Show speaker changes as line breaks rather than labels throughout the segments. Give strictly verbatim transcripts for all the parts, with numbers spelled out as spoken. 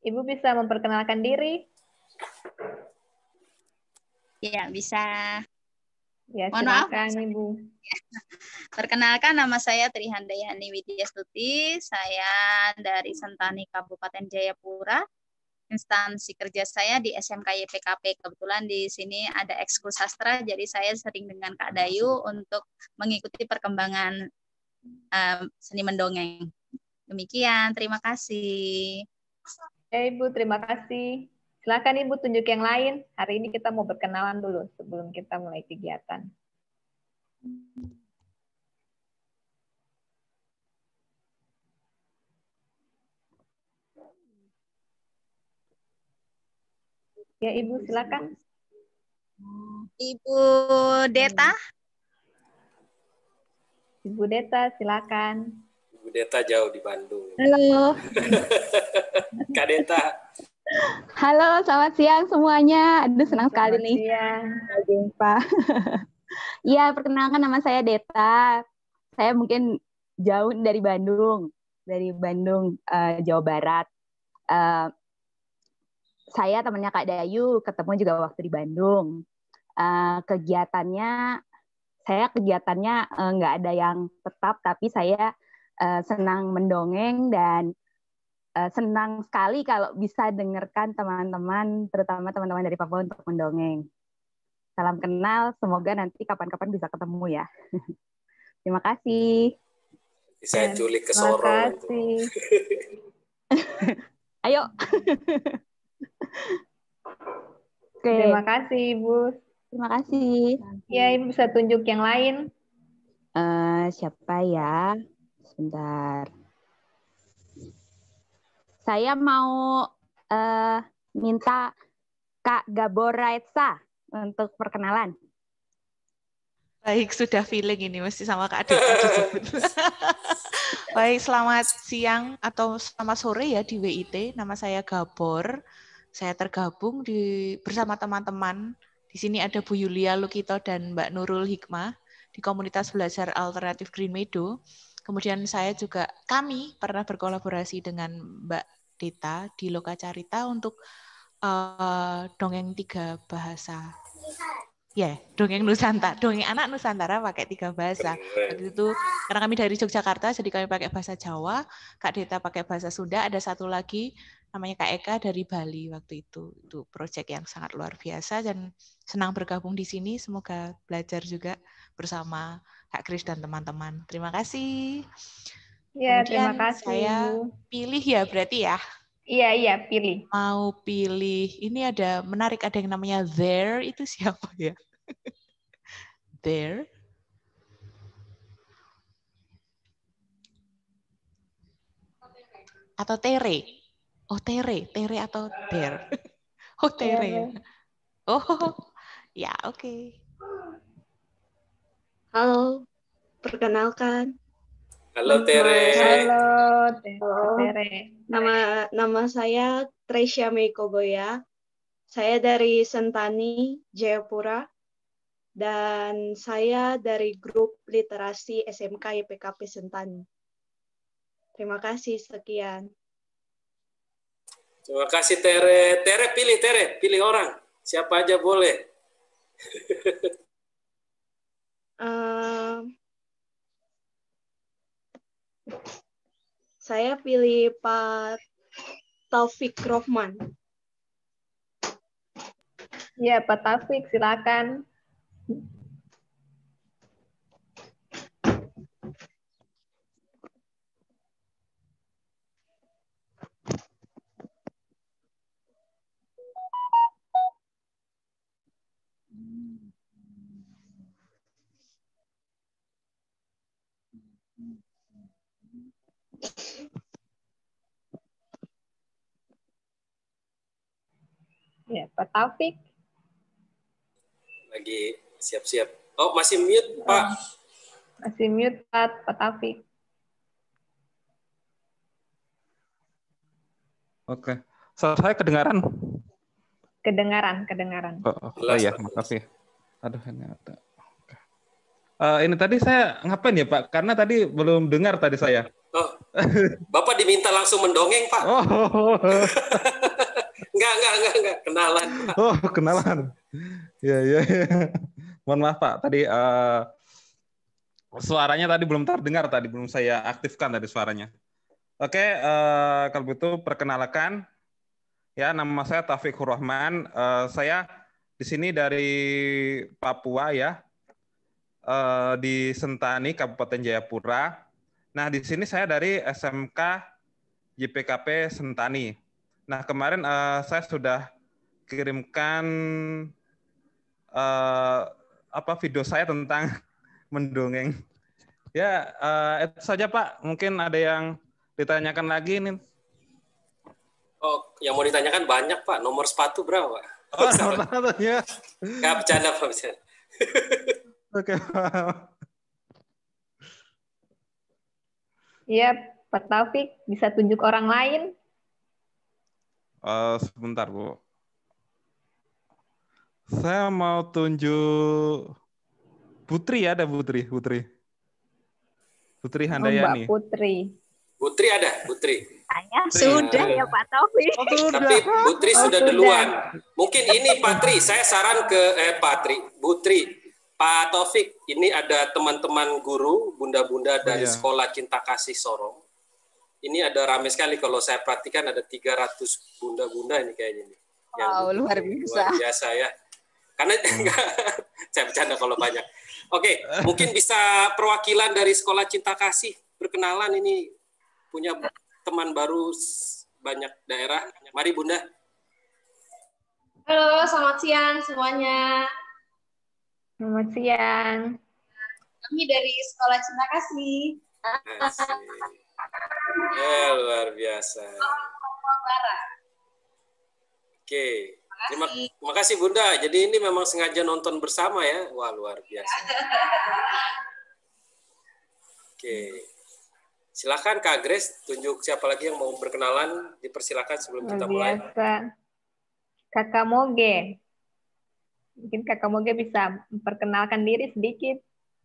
Ibu bisa memperkenalkan diri?
Ya, bisa.
Ya,
Mohon maaf.
silakan Ibu.
Perkenalkan, nama saya Trihandayani Widyastuti. Saya dari Sentani Kabupaten Jayapura. Instansi kerja saya di S M K Y P K P. Kebetulan di sini ada ekskul sastra, jadi saya sering dengan Kak Dayu untuk mengikuti perkembangan um, seni mendongeng. Demikian, terima kasih.
Ya, Ibu, terima kasih. Silakan Ibu tunjuk yang lain. Hari ini kita mau berkenalan dulu sebelum kita mulai kegiatan. Ya, Ibu, silakan.
Ibu Deta.
Ibu Deta, silakan.
Ibu Deta jauh di Bandung.
Halo.
Kak Deta.
Halo, selamat siang semuanya. Aduh, senang
Selamat
sekali nih.
siang.
Sampai jumpa. Iya, perkenalkan nama saya Deta. Saya mungkin jauh dari Bandung, dari Bandung, uh, Jawa Barat. Uh, saya temannya Kak Dayu, ketemu juga waktu di Bandung. Uh, kegiatannya, saya kegiatannya uh, nggak ada yang tetap, tapi saya uh, senang mendongeng dan Uh, senang sekali kalau bisa dengarkan teman-teman, terutama teman-teman dari Papua untuk mendongeng. Salam kenal, semoga nanti kapan-kapan bisa ketemu ya. Terima kasih.
Saya culik ke
Terima
Sorong.
kasih.
Ayo.
Oke. Terima kasih, Ibu.
Terima kasih.
Ya, Ibu bisa tunjuk yang lain.
Uh, siapa ya? Sebentar. Saya mau uh, minta Kak Gaboraetsa untuk perkenalan.
Baik, sudah feeling ini mesti sama Kak Deta disebut. Baik, selamat siang atau selamat sore ya di W I T. Nama saya Gabor. Saya tergabung di bersama teman-teman. Di sini ada Bu Yulia Lukito dan Mbak Nurul Hikmah di komunitas belajar alternatif Green Meadow. Kemudian saya juga, kami pernah berkolaborasi dengan Mbak Deta di Loka Carita untuk uh, dongeng tiga bahasa. Ya, yeah, dongeng Nusantara, dongeng anak Nusantara pakai tiga bahasa. Waktu itu, karena kami dari Yogyakarta, jadi kami pakai bahasa Jawa, Kak Deta pakai bahasa Sunda, ada satu lagi namanya Kak Eka dari Bali waktu itu. Itu proyek yang sangat luar biasa dan senang bergabung di sini. Semoga belajar juga bersama Kak Kris dan teman-teman. Terima kasih.
Ya,
Kemudian
terima kasih,
saya
Bu.
pilih ya berarti ya.
Iya, iya, pilih.
Mau pilih, ini ada menarik, ada yang namanya there, itu siapa ya? There. Atau tere? Oh, tere, tere atau there? Oh, tere ya. Oh, ya oke. Okay.
Halo, perkenalkan.
Halo Tere.
Halo,
Halo.
Tere.
Nama nama saya Tresya Meikoboya. Saya dari Sentani, Jayapura. Dan saya dari grup literasi S M K Y P K P Sentani. Terima kasih, sekian.
Terima kasih Tere. Tere pilih Tere, pilih orang. Siapa aja boleh.
uh, saya pilih Pak Taufik Rohman.
Ya, Pak Taufik, silakan. Ya, Pak Taufik.
Lagi siap-siap. Oh, masih mute, Pak.
Oh, masih mute, Pak, Pak Taufik.
Oke. So, saya kedengaran?
Kedengaran, kedengaran.
Oh, oh, oh ya, makasih. Aduh, ini ada. Oke. Uh, ini tadi saya ngapain ya Pak? Karena tadi belum dengar tadi saya.
Oh, Bapak diminta langsung mendongeng Pak.
Oh,
enggak, enggak, enggak, enggak, kenalan Pak.
Oh, kenalan. Ya, ya, ya. Mohon maaf Pak, tadi uh, suaranya tadi belum terdengar, tadi belum saya aktifkan tadi suaranya. Oke, uh, kalau begitu perkenalkan, ya nama saya Taufikur Rahman. Uh, saya di sini dari Papua ya, uh, di Sentani, Kabupaten Jayapura. Nah, di sini saya dari S M K Y P K P Sentani. Nah, kemarin uh, saya sudah kirimkan uh, apa video saya tentang mendongeng. Ya, uh, itu saja Pak. Mungkin ada yang ditanyakan lagi nih.
Oh, yang mau ditanyakan banyak Pak. Nomor sepatu berapa Pak?
Oh, nomor sepatunya.
Nggak, bercanda Pak, bercanda.
Oke, Pak.
Iya, Pak Taufik, bisa tunjuk orang lain?
Uh, sebentar, Bu. Saya mau tunjuk Putri, ada Putri, Putri. Putri Handayani.
Oh, Mbak Putri.
Putri ada, Putri.
Saya sudah ya Pak Taufik.
Oh, sudah.
Tapi Putri
Oh,
sudah
sudah.
duluan. Mungkin ini Patri, saya saran ke eh Patri, Putri. Pak Taufik, ini ada teman-teman guru, bunda-bunda dari
Oh, iya.
Sekolah Cinta Kasih Sorong. Ini ada ramai sekali, kalau saya perhatikan ada tiga ratus bunda-bunda ini kayaknya. Nih.
Wow, luar biasa.
Luar biasa ya. Karena saya bercanda kalau banyak. Oke, mungkin bisa perwakilan dari Sekolah Cinta Kasih berkenalan, ini punya teman baru banyak daerah. Mari Bunda.
Halo, selamat siang semuanya.
Selamat siang.
Kami dari Sekolah Cinta Kasih.
Asik. Eh, luar biasa.
Papua Barat.
Oke, terima, terima kasih Bunda. Jadi ini memang sengaja nonton bersama ya. Wah, luar biasa. Oke, silakan Kak Grace, tunjuk siapa lagi yang mau berkenalan. Dipersilakan sebelum
Luar
kita mulai.
biasa. Kakak Moge. Mungkin Kakak Moge bisa memperkenalkan diri sedikit.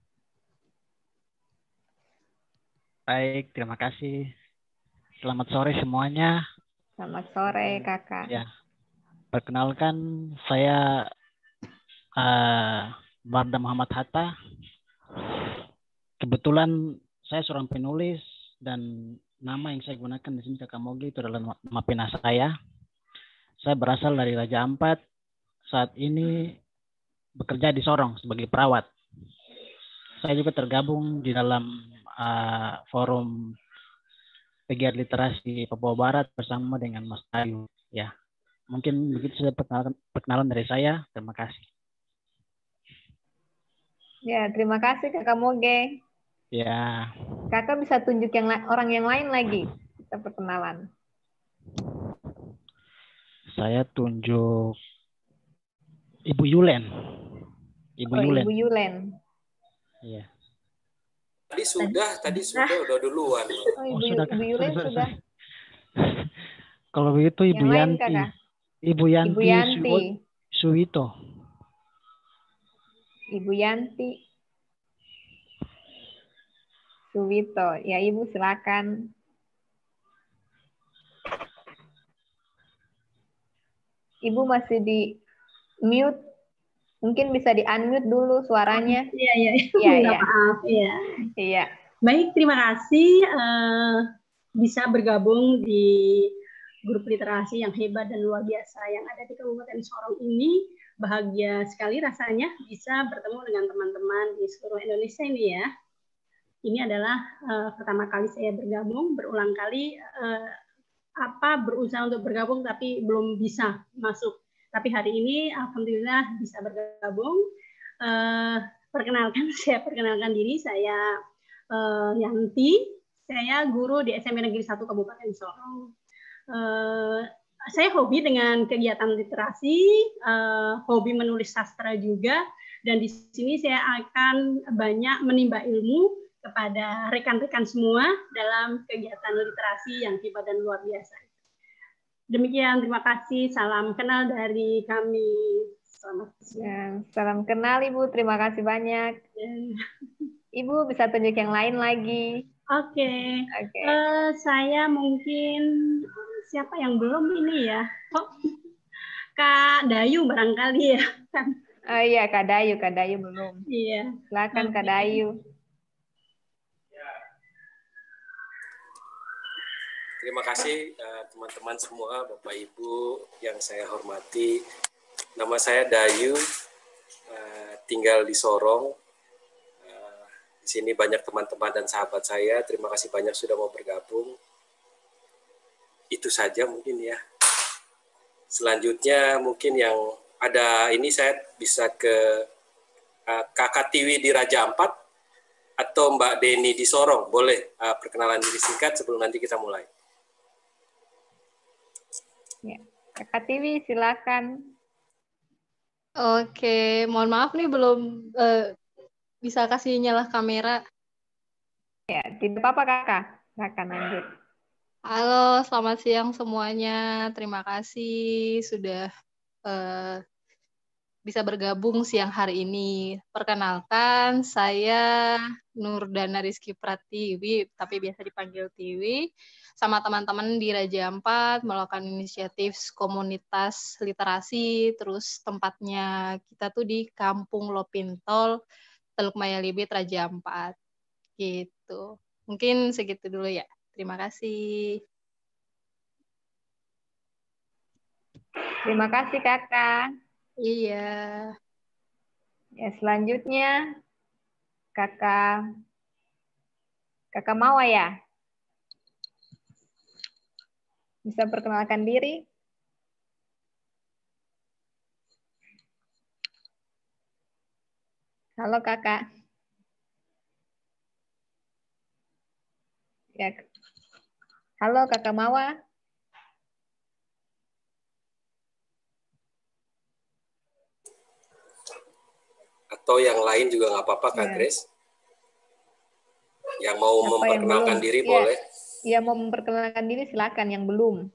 Baik, terima kasih. Selamat sore semuanya.
Selamat sore, Kakak.
Ya, perkenalkan saya uh, Barda Muhammad Hatta. Kebetulan saya seorang penulis dan nama yang saya gunakan di sini Kakak Moge itu adalah nama pena saya. Saya berasal dari Raja Ampat. Saat ini bekerja di Sorong sebagai perawat. Saya juga tergabung di dalam uh, forum pegiat literasi Papua Barat bersama dengan Mas Ayu. Ya, mungkin begitu saja perkenalan, perkenalan dari saya. Terima kasih.
Ya, terima kasih Kakak Moge.
Ya.
Kakak bisa tunjuk yang orang yang lain lagi. Kita perkenalan.
Saya tunjuk Ibu Yulen. Ibu
oh,
Yulen.
Ibu Yulen.
Iya.
Tadi sudah, tadi sudah, udah duluan.
Oh, Ibu,
Oh, sudah,
Ibu Yulen
sudah,
sudah.
Kalau begitu Ibu
Yang lain,
Yanti.
Kakak?
Ibu Yanti,
Ibu Yanti.
Su- Suwito.
Ibu Yanti. Suwito. Ya, Ibu silakan. Ibu masih di mute. Mungkin bisa di-unmute dulu suaranya.
Iya, iya.
Iya,
Minta
iya.
maaf, iya.
Iya.
Baik, terima kasih uh, bisa bergabung di grup literasi yang hebat dan luar biasa yang ada di Kabupaten Sorong ini. Bahagia sekali rasanya bisa bertemu dengan teman-teman di seluruh Indonesia ini ya. Ini adalah uh, pertama kali saya bergabung, berulang kali uh, apa berusaha untuk bergabung tapi belum bisa masuk. Tapi hari ini alhamdulillah bisa bergabung. Uh, perkenalkan, saya perkenalkan diri, saya uh, Yanti. Saya guru di S M P Negeri satu Kabupaten Sorong. Uh, saya hobi dengan kegiatan literasi, uh, hobi menulis sastra juga, dan di sini saya akan banyak menimba ilmu kepada rekan-rekan semua dalam kegiatan literasi yang hebat dan luar biasa. Demikian, terima kasih. Salam kenal dari kami Selamat siang.
Ya, salam kenal Ibu, terima kasih banyak.
Ya.
Ibu bisa tunjuk yang lain lagi.
Oke,
Oke.
Eh, saya mungkin siapa yang belum ini ya? Oh, Kak Dayu barangkali ya.
Oh iya, Kak Dayu, Kak Dayu belum.
Iya.
Silakan Kak
Oke.
Dayu.
Terima kasih uh, teman-teman semua, Bapak Ibu yang saya hormati. Nama saya Dayu, uh, tinggal di Sorong. Uh, di sini banyak teman-teman dan sahabat saya. Terima kasih banyak sudah mau bergabung. Itu saja mungkin ya. Selanjutnya mungkin yang ada ini saya bisa ke uh, Kakak Tiwi di Raja Ampat atau Mbak Deni di Sorong. Boleh uh, perkenalan diri singkat sebelum nanti kita mulai.
Ya, Kakak Tiwi silakan.
Oke, mohon maaf nih belum eh, bisa kasih nyala kamera.
Ya, tidak apa-apa Kakak. Kakak lanjut.
Halo, selamat siang semuanya. Terima kasih sudah eh, bisa bergabung siang hari ini. Perkenalkan, saya Nurdana Rizky Pratiwi, tapi biasa dipanggil Tiwi. Sama teman-teman di Raja Ampat melakukan inisiatif komunitas literasi, terus tempatnya kita tuh di Kampung Lopintol, Teluk Mayalibit, Raja Ampat. Gitu. Mungkin segitu dulu ya. Terima kasih.
Terima kasih Kakak.
Iya.
Ya, selanjutnya Kakak Kakak Mawa ya. Bisa perkenalkan diri? Halo Kakak. Ya. Halo Kakak Mawa.
Atau yang lain juga nggak apa-apa Kak
Ya.
Grace. Yang mau
Apa
memperkenalkan
yang
diri
ya.
boleh.
Ya, mau memperkenalkan diri silakan yang belum.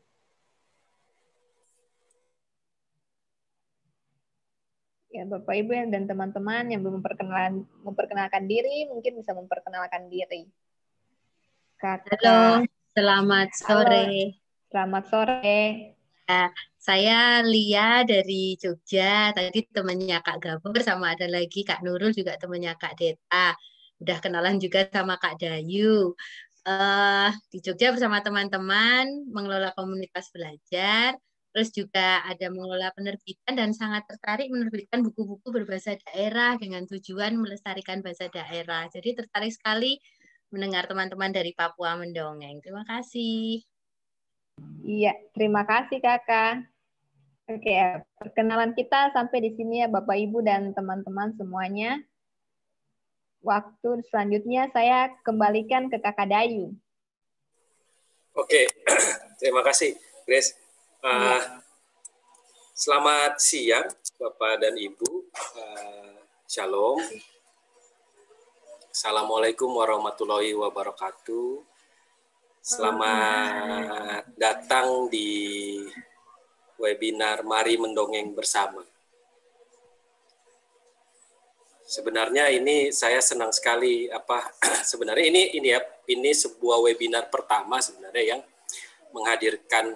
Ya, Bapak Ibu dan teman-teman yang belum memperkenalkan memperkenalkan diri mungkin bisa memperkenalkan diri. Kakak.
Halo, selamat sore.
Halo, selamat sore.
Ya, saya Lia dari Jogja. Tadi temannya Kak Gabor sama ada lagi Kak Nurul juga temannya Kak Deta. Udah kenalan juga sama Kak Dayu. Uh, di Jogja bersama teman-teman mengelola komunitas belajar. Terus juga ada mengelola penerbitan dan sangat tertarik menerbitkan buku-buku berbahasa daerah dengan tujuan melestarikan bahasa daerah. Jadi tertarik sekali mendengar teman-teman dari Papua mendongeng. Terima kasih.
Iya, terima kasih Kakak. Oke, perkenalan kita sampai di sini ya Bapak Ibu dan teman-teman semuanya. Waktu selanjutnya saya kembalikan ke Kakak Dayu.
Oke, terima kasih Grace. Uh, selamat siang Bapak dan Ibu. Uh, Shalom. Assalamualaikum warahmatullahi wabarakatuh. Selamat datang di webinar Mari Mendongeng Bersama. Sebenarnya ini saya senang sekali apa sebenarnya ini ini ya ini sebuah webinar pertama sebenarnya yang menghadirkan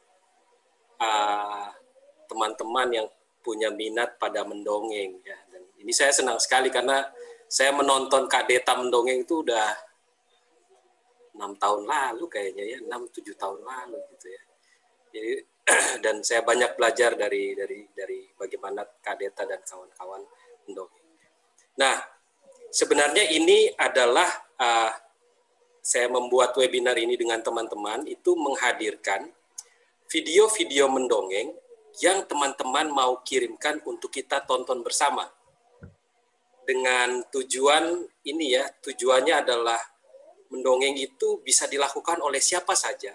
teman-teman uh, yang punya minat pada mendongeng ya. Dan ini saya senang sekali karena saya menonton Kak Deta mendongeng itu udah enam tahun lalu kayaknya ya, enam tujuh tahun lalu gitu ya. Jadi dan saya banyak belajar dari dari dari bagaimana Kak Deta dan kawan-kawan mendongeng. Nah, sebenarnya ini adalah uh, saya membuat webinar ini dengan teman-teman itu menghadirkan video-video mendongeng yang teman-teman mau kirimkan untuk kita tonton bersama. Dengan tujuan ini ya, tujuannya adalah mendongeng itu bisa dilakukan oleh siapa saja.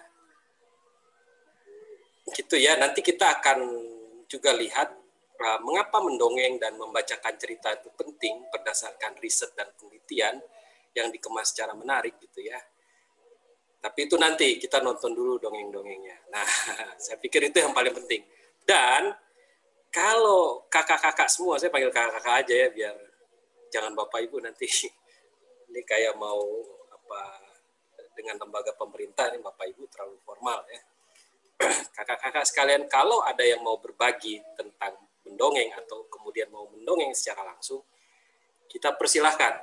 Gitu ya, nanti kita akan juga lihat uh, mengapa mendongeng dan membacakan cerita itu penting berdasarkan riset dan penelitian yang dikemas secara menarik gitu ya. Tapi itu nanti kita nonton dulu dongeng-dongengnya. Nah, saya pikir itu yang paling penting. Dan kalau kakak-kakak semua, saya panggil kakak-kakak aja ya, biar jangan Bapak Ibu nanti ini kayak mau apa dengan lembaga pemerintah, ini Bapak Ibu terlalu formal ya. Kakak-kakak sekalian, kalau ada yang mau berbagi tentang mendongeng atau kemudian mau mendongeng secara langsung, kita persilahkan.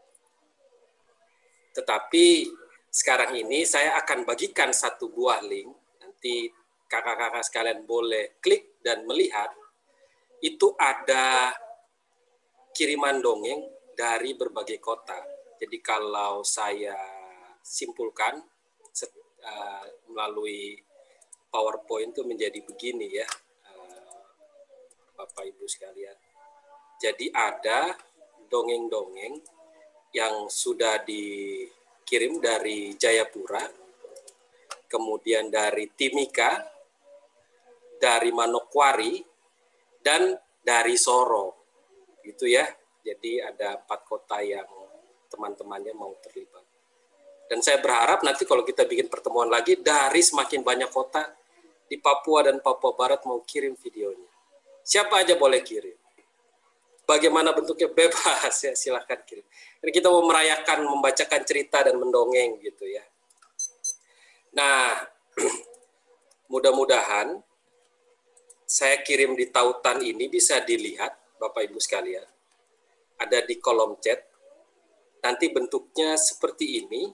Tetapi sekarang ini saya akan bagikan satu buah link, nanti kakak-kakak sekalian boleh klik dan melihat. Itu ada kiriman dongeng dari berbagai kota. Jadi kalau saya simpulkan uh, melalui PowerPoint itu menjadi begini ya, uh, Bapak Ibu sekalian. Jadi ada dongeng-dongeng yang sudah dikirim dari Jayapura, kemudian dari Timika, dari Manokwari, dan dari Sorong, gitu ya. Jadi ada empat kota yang teman-temannya mau terlibat. Dan saya berharap nanti kalau kita bikin pertemuan lagi, dari semakin banyak kota di Papua dan Papua Barat mau kirim videonya. Siapa aja boleh kirim. Bagaimana bentuknya bebas, ya silahkan kirim. Jadi kita mau merayakan, membacakan cerita dan mendongeng gitu ya. Nah, mudah-mudahan saya kirim di tautan ini bisa dilihat, Bapak Ibu sekalian. Ada di kolom chat. Nanti bentuknya seperti ini.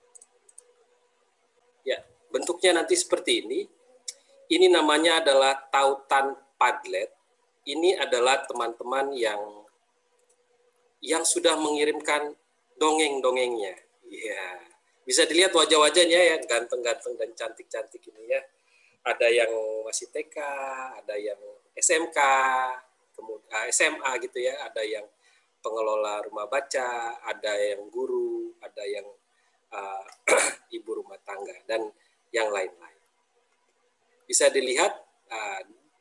Ya, bentuknya nanti seperti ini. Ini namanya adalah tautan Padlet. Ini adalah teman-teman yang yang sudah mengirimkan dongeng-dongengnya. Ya, bisa dilihat wajah-wajahnya ya, ganteng-ganteng dan cantik-cantik ini ya. Ada yang masih T K, ada yang S M K, kemudian S M A gitu ya, ada yang pengelola rumah baca, ada yang guru, ada yang uh, ibu rumah tangga, dan yang lain-lain. Bisa dilihat, uh,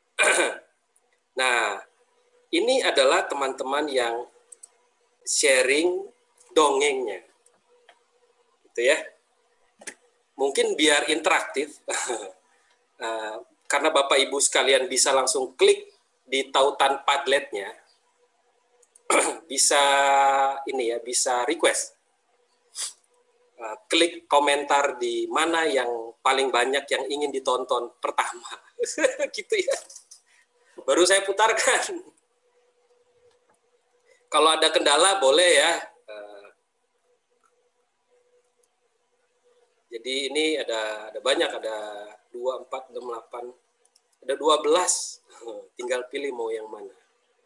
nah ini adalah teman-teman yang sharing dongengnya, gitu ya. Mungkin biar interaktif. Uh, karena Bapak Ibu sekalian bisa langsung klik di tautan Padletnya, bisa ini ya, bisa request, uh, klik komentar di mana yang paling banyak yang ingin ditonton pertama, gitu ya. Baru saya putarkan. Kalau ada kendala boleh ya. Uh, jadi ini ada ada banyak, ada dua, empat, enam, delapan, ada dua belas, tinggal pilih mau yang mana.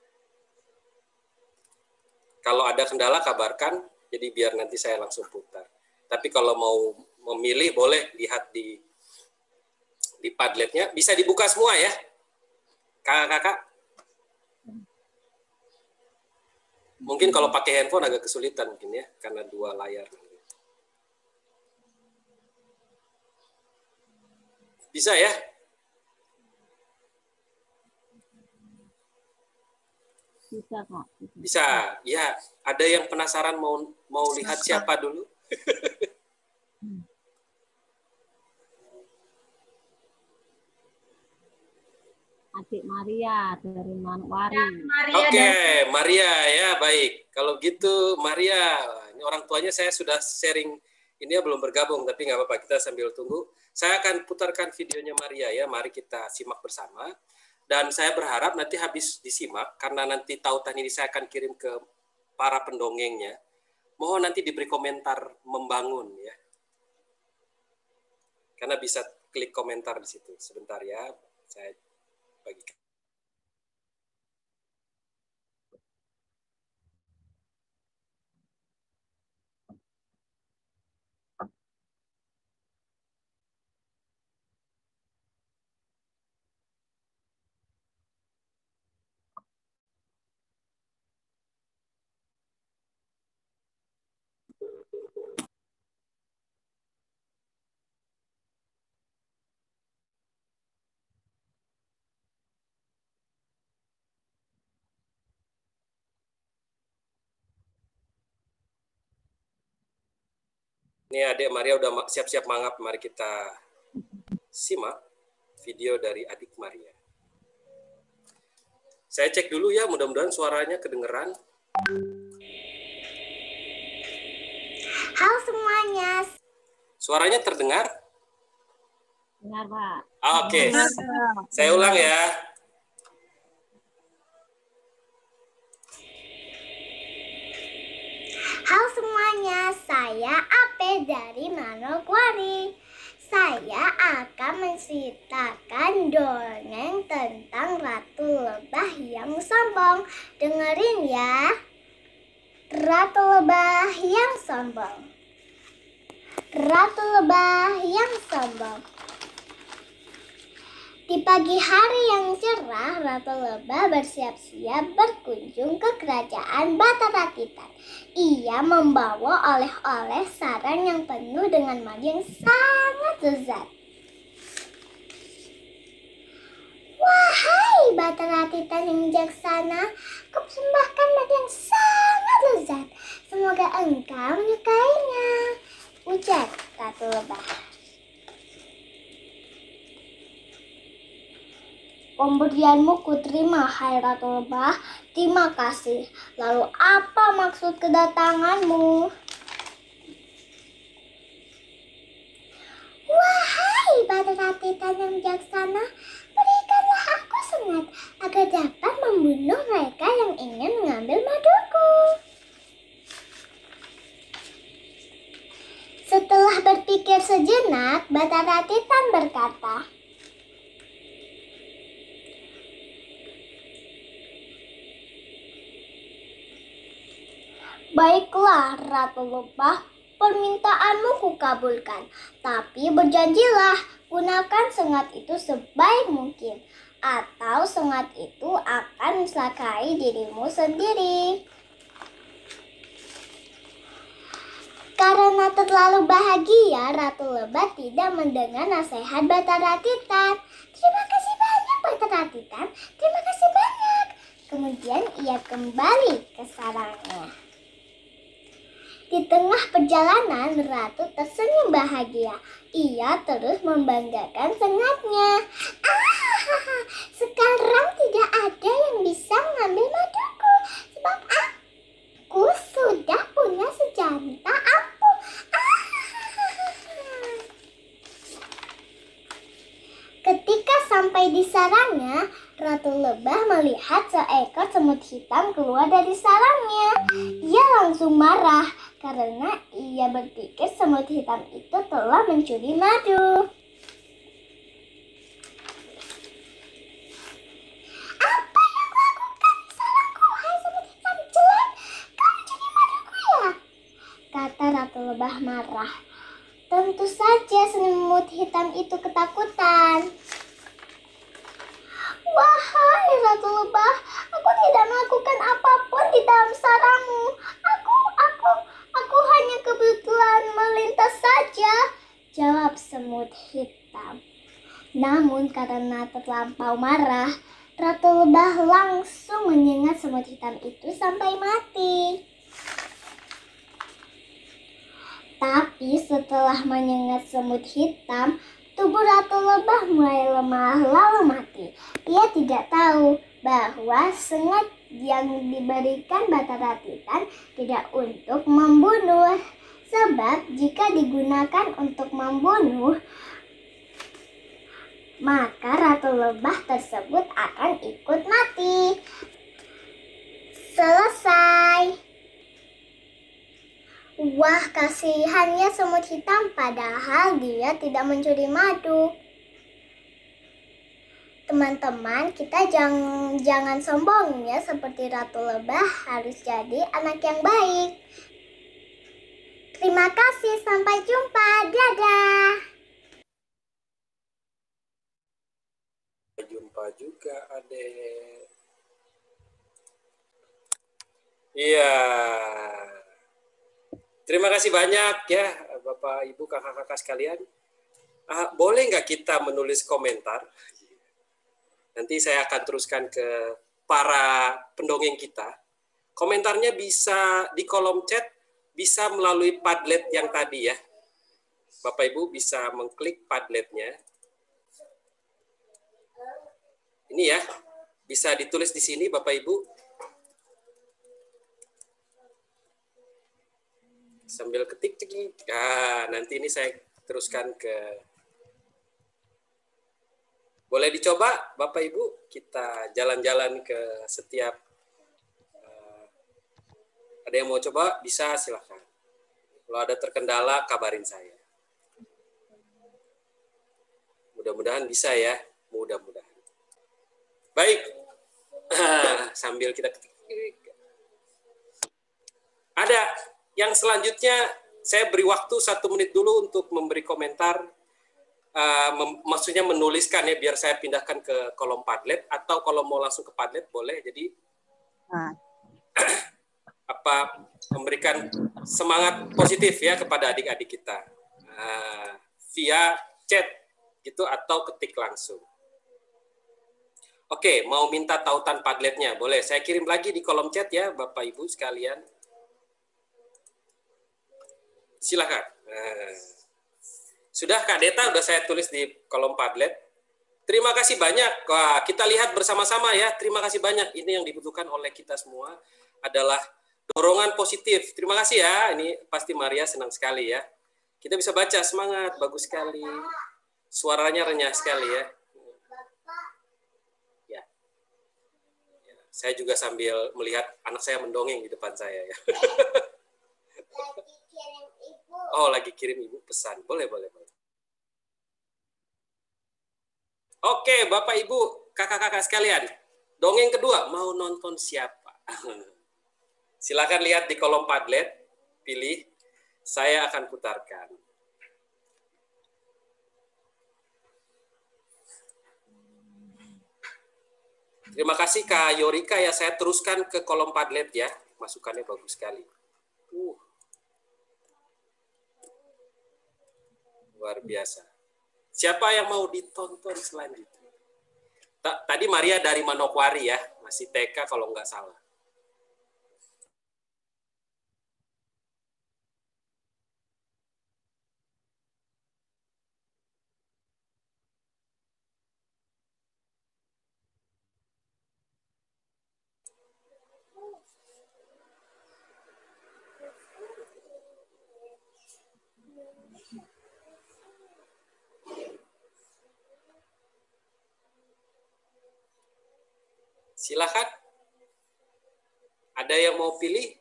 Kalau ada kendala kabarkan, jadi biar nanti saya langsung putar. Tapi kalau mau memilih boleh lihat di di Padletnya, bisa dibuka semua ya, kakak-kakak. Mungkin kalau pakai handphone agak kesulitan mungkin ya, karena dua layar. Bisa ya?
Bisa, Kak.
Bisa. Ya, ada yang penasaran mau mau lihat siapa dulu?
Adik Maria dari Manokwari.
Oke, okay, Maria ya, baik. Kalau gitu Maria, ini orang tuanya saya sudah sharing, ini ya belum bergabung, tapi nggak apa-apa, kita sambil tunggu. Saya akan putarkan videonya Maria ya, mari kita simak bersama. Dan saya berharap nanti habis disimak, karena nanti tautan ini saya akan kirim ke para pendongengnya. Mohon nanti diberi komentar membangun ya. Karena bisa klik komentar di situ. Sebentar ya, saya bagikan. Ini adik Maria udah siap-siap mangap, mari kita simak video dari adik Maria. Saya cek dulu ya, mudah-mudahan suaranya kedengeran.
Halo semuanya.
Suaranya terdengar?
Dengar, Pak.
Oke, okay. Saya ulang ya.
Halo semuanya, saya Ape dari Manokwari. Saya akan menceritakan dongeng tentang Ratu Lebah yang sombong. Dengerin ya. Ratu Lebah yang sombong. Ratu Lebah yang sombong. Di pagi hari yang cerah, Ratu Lebah bersiap-siap berkunjung ke kerajaan Batara Titan. Ia membawa oleh-oleh sarang yang penuh dengan madu yang sangat lezat. Wahai Batara Titan yang bijaksana, kupersembahkan madu yang sangat lezat. Semoga engkau menyukainya, ujar Ratu Lebah. Pemberianmu kuterima, hai Ratu Lebah. Terima kasih. Lalu apa maksud kedatanganmu? Wahai Batara Titan yang bijaksana, berikanlah aku sengat agar dapat membunuh mereka yang ingin mengambil maduku. Setelah berpikir sejenak, Batara Titan berkata, baiklah Ratu Lebah, permintaanmu kukabulkan. Tapi berjanjilah, gunakan sengat itu sebaik mungkin, atau sengat itu akan mencelakai dirimu sendiri. Karena terlalu bahagia, Ratu Lebah tidak mendengar nasihat Batara Titan. Terima kasih banyak Batara Titan, terima kasih banyak. Kemudian ia kembali ke sarangnya. Di tengah perjalanan, Ratu tersenyum bahagia. Ia terus membanggakan sengatnya. Ah, sekarang tidak ada yang bisa mengambil maduku, sebab aku sudah punya senjata ampuh. Ah. Ketika sampai di sarangnya, Ratu Lebah melihat seekor semut hitam keluar dari sarangnya. Ia langsung marah karena ia berpikir semut hitam itu telah mencuri madu. Apa yang kau lakukan di sarangku, hai semut hitam jelek? Kau mencuri maduku ya? Kata Ratu Lebah marah. Tentu saja semut hitam itu ketakutan. Wahai Ratu Lebah, aku tidak melakukan apapun di dalam sarangmu. Aku, aku, aku hanya kebetulan melintas saja, jawab semut hitam. Namun karena terlampau marah, Ratu Lebah langsung menyengat semut hitam itu sampai mati. Tapi setelah menyengat semut hitam, tubuh Ratu Lebah mulai lemah lalu mati. Ia tidak tahu bahwa sengat yang diberikan Batara Titan tidak untuk membunuh. Sebab jika digunakan untuk membunuh, maka Ratu Lebah tersebut akan ikut mati. Selesai. Wah, kasihannya semut hitam, padahal dia tidak mencuri madu. Teman-teman, kita jangan, jangan sombong ya, seperti Ratu Lebah, harus jadi anak yang baik. Terima kasih, sampai jumpa, dadah.
Sampai jumpa juga, adek. Iya. Terima kasih banyak ya Bapak, Ibu, kakak-kakak sekalian. Ah, boleh nggak kita menulis komentar? Nanti saya akan teruskan ke para pendongeng kita. Komentarnya bisa di kolom chat, bisa melalui Padlet yang tadi ya. Bapak Ibu bisa mengklik Padletnya. Ini ya, Bisa ditulis di sini Bapak Ibu. Sambil ketik ketik. Nah, nanti ini saya teruskan ke. Boleh dicoba Bapak Ibu, kita jalan-jalan ke setiap. Uh, ada yang mau coba, bisa silakan. Kalau ada terkendala, kabarin saya. Mudah-mudahan bisa ya, mudah-mudahan. Baik, sambil kita ketik. Ada yang selanjutnya, saya beri waktu satu menit dulu untuk memberi komentar. Uh, mem maksudnya menuliskan ya, biar saya pindahkan ke kolom Padlet, atau kalau mau langsung ke Padlet boleh. Jadi nah. apa memberikan semangat positif ya kepada adik-adik kita uh, via chat gitu atau ketik langsung. Oke, mau minta tautan Padletnya boleh. Saya kirim lagi di kolom chat ya Bapak Ibu sekalian. Silakan. Nah. Sudah Kak Deta, udah saya tulis di kolom Padlet. Terima kasih banyak. Wah, kita lihat bersama-sama ya. Terima kasih banyak. Ini yang dibutuhkan oleh kita semua adalah dorongan positif. Terima kasih ya. Ini pasti Maria senang sekali ya. Kita bisa baca, semangat, bagus sekali. Suaranya renyah sekali ya. Ya. Ya. Saya juga sambil melihat anak saya mendongeng di depan saya ya. Oh, lagi kirim ibu pesan. Boleh, boleh, boleh. Oke, Bapak, Ibu, kakak-kakak sekalian. Dongeng kedua, mau nonton siapa? Silakan lihat di kolom Padlet. Pilih. Saya akan putarkan. Terima kasih Kak Yorika ya. Saya teruskan ke kolom Padlet ya. Masukannya bagus sekali. Uh. Luar biasa. Siapa yang mau ditonton selanjutnya? Tadi Maria dari Manokwari ya, masih T K kalau nggak salah. Silakan. Ada yang mau pilih?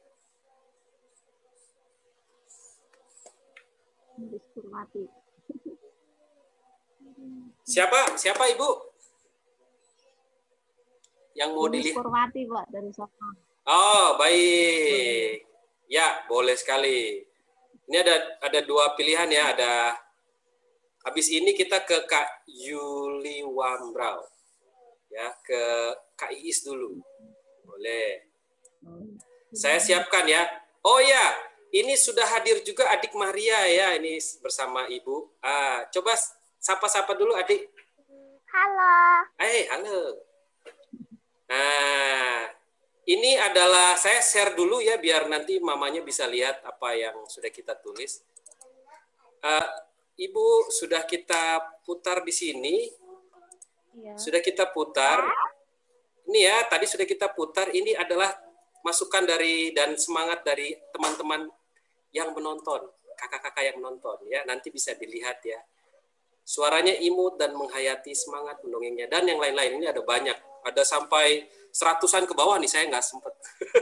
Siapa? Siapa Ibu? Yang mau dilihat?
Purwati, Pak, dari sana.
Oh, baik. Ya, boleh sekali. Ini ada ada dua pilihan ya, ada habis ini kita ke Kak Yuli Wambrau. Ya, ke Kak Iis dulu. Boleh. Saya siapkan ya. Oh ya, ini sudah hadir juga adik Maria ya, ini bersama Ibu. Ah, coba sapa-sapa dulu adik.
Halo.
Eh, hey, halo. Nah, ini adalah saya share dulu ya biar nanti mamanya bisa lihat apa yang sudah kita tulis. Uh, Ibu sudah kita putar di sini. Ya. Sudah kita putar. Ini ya, tadi sudah kita putar. Ini adalah masukan dari dan semangat dari teman-teman yang menonton, kakak-kakak yang menonton ya. Nanti bisa dilihat ya. Suaranya imut dan menghayati semangat mendongengnya dan yang lain-lain. Ini ada banyak. Ada sampai seratusan ke bawah nih, saya nggak sempet.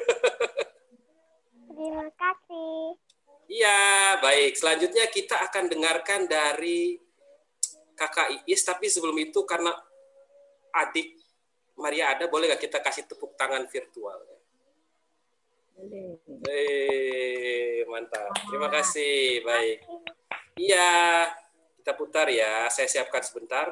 Terima kasih.
Iya, baik. Selanjutnya kita akan dengarkan dari Kakak Iis, tapi sebelum itu karena adik Maria ada, boleh nggak kita kasih tepuk tangan virtual?
Boleh.
Eh, mantap. Terima kasih. Baik. Iya, kita putar ya. Saya siapkan sebentar.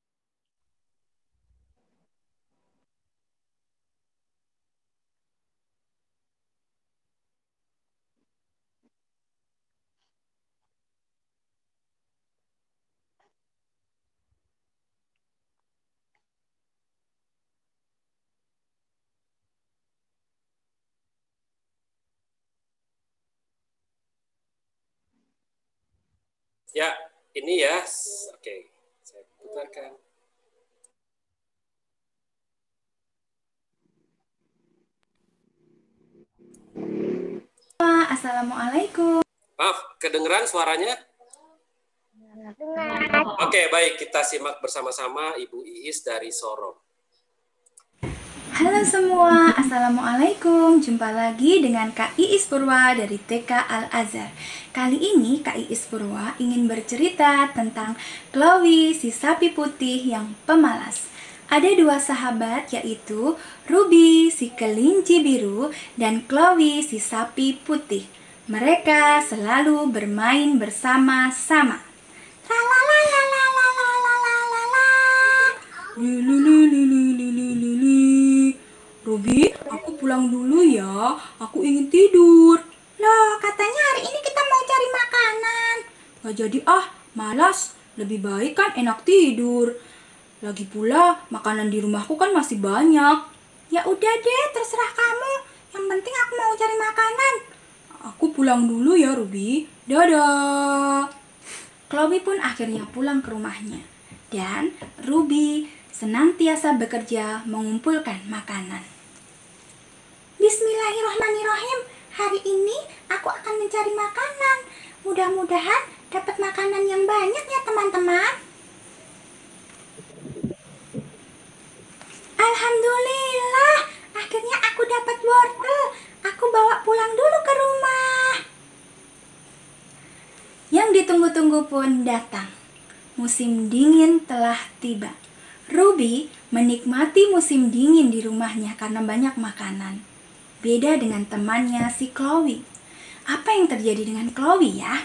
Ya, ini ya. Oke, saya putarkan.
Assalamualaikum.
Maaf, kedengeran suaranya? Oke, baik. Kita simak bersama-sama Ibu Iis dari Sorong.
Halo semua, Assalamualaikum. Jumpa lagi dengan Kak Iis Purwa dari T K Al-Azhar. Kali ini Kak Iis Purwa ingin bercerita tentang Chloe, si sapi putih yang pemalas. Ada dua sahabat, yaitu Ruby, si kelinci biru, dan Chloe, si sapi putih. Mereka selalu bermain bersama-sama. Ruby, aku pulang dulu ya. Aku ingin tidur. Loh, katanya hari ini kita mau cari makanan. Gak jadi ah, malas. Lebih baik kan enak tidur. Lagi pula, makanan di rumahku kan masih banyak. Ya udah deh, terserah kamu. Yang penting aku mau cari makanan. Aku pulang dulu ya, Ruby. Dadah. Chloe pun akhirnya pulang ke rumahnya. Dan Ruby senantiasa bekerja mengumpulkan makanan. Bismillahirrahmanirrahim. Hari ini aku akan mencari makanan. Mudah-mudahan dapat makanan yang banyak ya teman-teman. Alhamdulillah, akhirnya aku dapat wortel. Aku bawa pulang dulu ke rumah. Yang ditunggu-tunggu pun datang. Musim dingin telah tiba. Ruby menikmati musim dingin di rumahnya karena banyak makanan. Beda dengan temannya si Chloe. Apa yang terjadi dengan Chloe ya?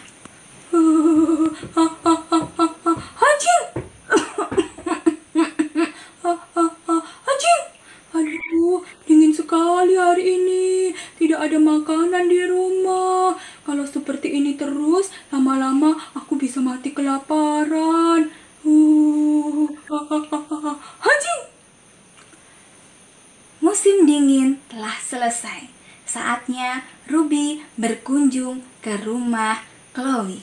Hajing! Hajing! Aduh, dingin sekali hari ini. Tidak ada makanan di rumah. Kalau seperti ini terus, lama-lama aku bisa mati kelaparan. Uh, Hajing! Musim dingin telah selesai. Saatnya Ruby berkunjung ke rumah Chloe.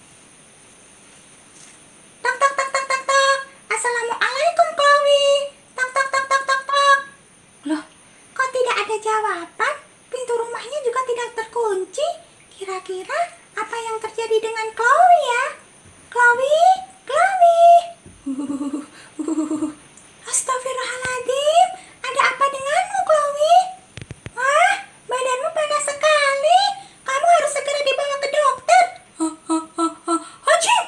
Tak tak tak tak tak tak. Assalamualaikum Chloe. Tak tak tak tak tak tak. Loh, kok tidak ada jawaban? Pintu rumahnya juga tidak terkunci. Kira-kira apa yang terjadi dengan Chloe ya? Chloe, Chloe. Astagfirullahaladzim. Ada apa denganmu, Chloe? Wah, badanmu panas sekali. Kamu harus segera dibawa ke dokter. Hajim!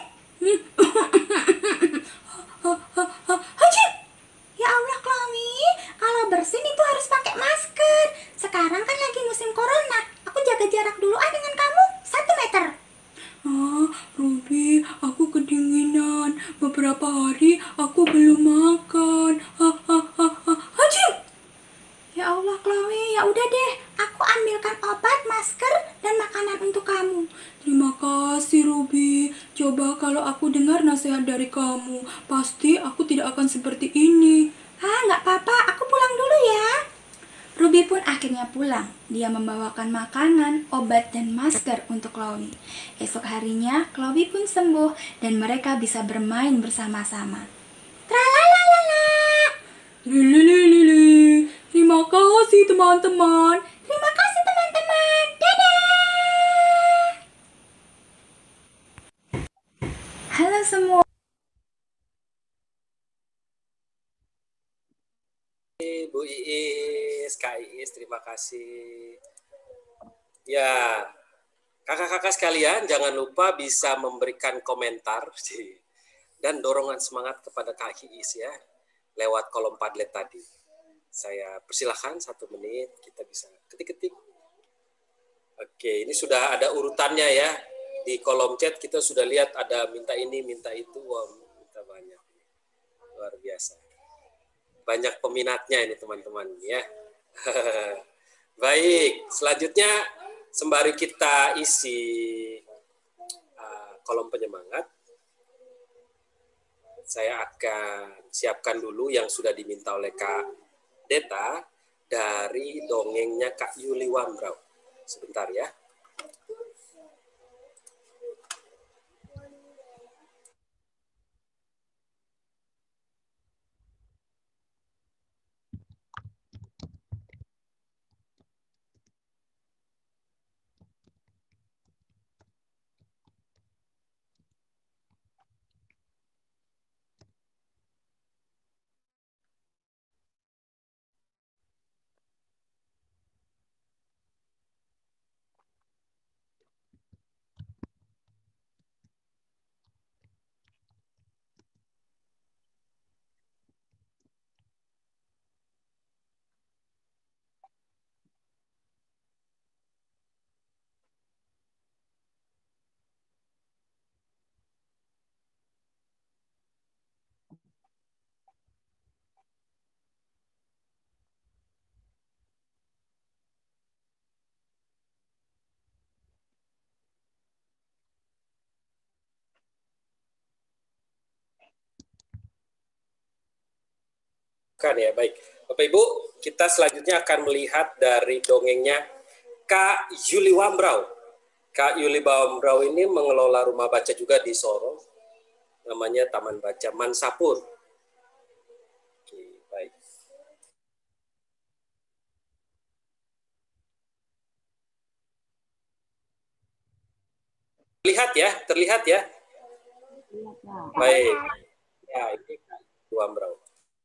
Hajim! Ya Allah, Chloe. Kalau bersin itu harus pakai masker. Sekarang kan lagi musim corona. Aku jaga jarak dulu ah dengan kamu. Satu meter. Ah, Ruby, aku kedinginan. Beberapa hari aku belum makan. Ah, ah, ah, ah. Hajim! Ya Allah, Chloe, ya udah deh. Aku ambilkan obat, masker, dan makanan untuk kamu. Terima kasih, Ruby. Coba kalau aku dengar nasihat dari kamu, pasti aku tidak akan seperti ini. Ah, nggak apa-apa. Aku pulang dulu ya. Ruby pun akhirnya pulang. Dia membawakan makanan, obat, dan masker untuk Chloe. Esok harinya, Chloe pun sembuh dan mereka bisa bermain bersama-sama. Tralalalala. Lilililili. Terima kasih teman-teman. Terima kasih teman-teman. Dadah. Halo semua.
Bu Iis, Kak Iis, terima kasih. Ya, kakak-kakak sekalian, jangan lupa bisa memberikan komentar dan dorongan semangat kepada Kak Iis ya, lewat kolom Padlet tadi. Saya persilahkan satu menit, kita bisa ketik-ketik. Oke, ini sudah ada urutannya ya. Di kolom chat kita sudah lihat ada minta ini, minta itu. Wah, minta banyak. Luar biasa. Banyak peminatnya ini teman-teman ya. Baik, selanjutnya sembari kita isi uh, kolom penyemangat, saya akan siapkan dulu yang sudah diminta oleh Kak Deta dari dongengnya Kak Yuli Wambrau. Sebentar ya. Bukan ya, baik. Bapak Ibu, kita selanjutnya akan melihat dari dongengnya Kak Yuli Wambrau. Kak Yuli Wambrau ini mengelola rumah baca juga di Sorong, namanya Taman Baca Mansapur. Oke, baik. Terlihat ya, terlihat ya. Baik. Ya, ini Kak Yuli Wambrau.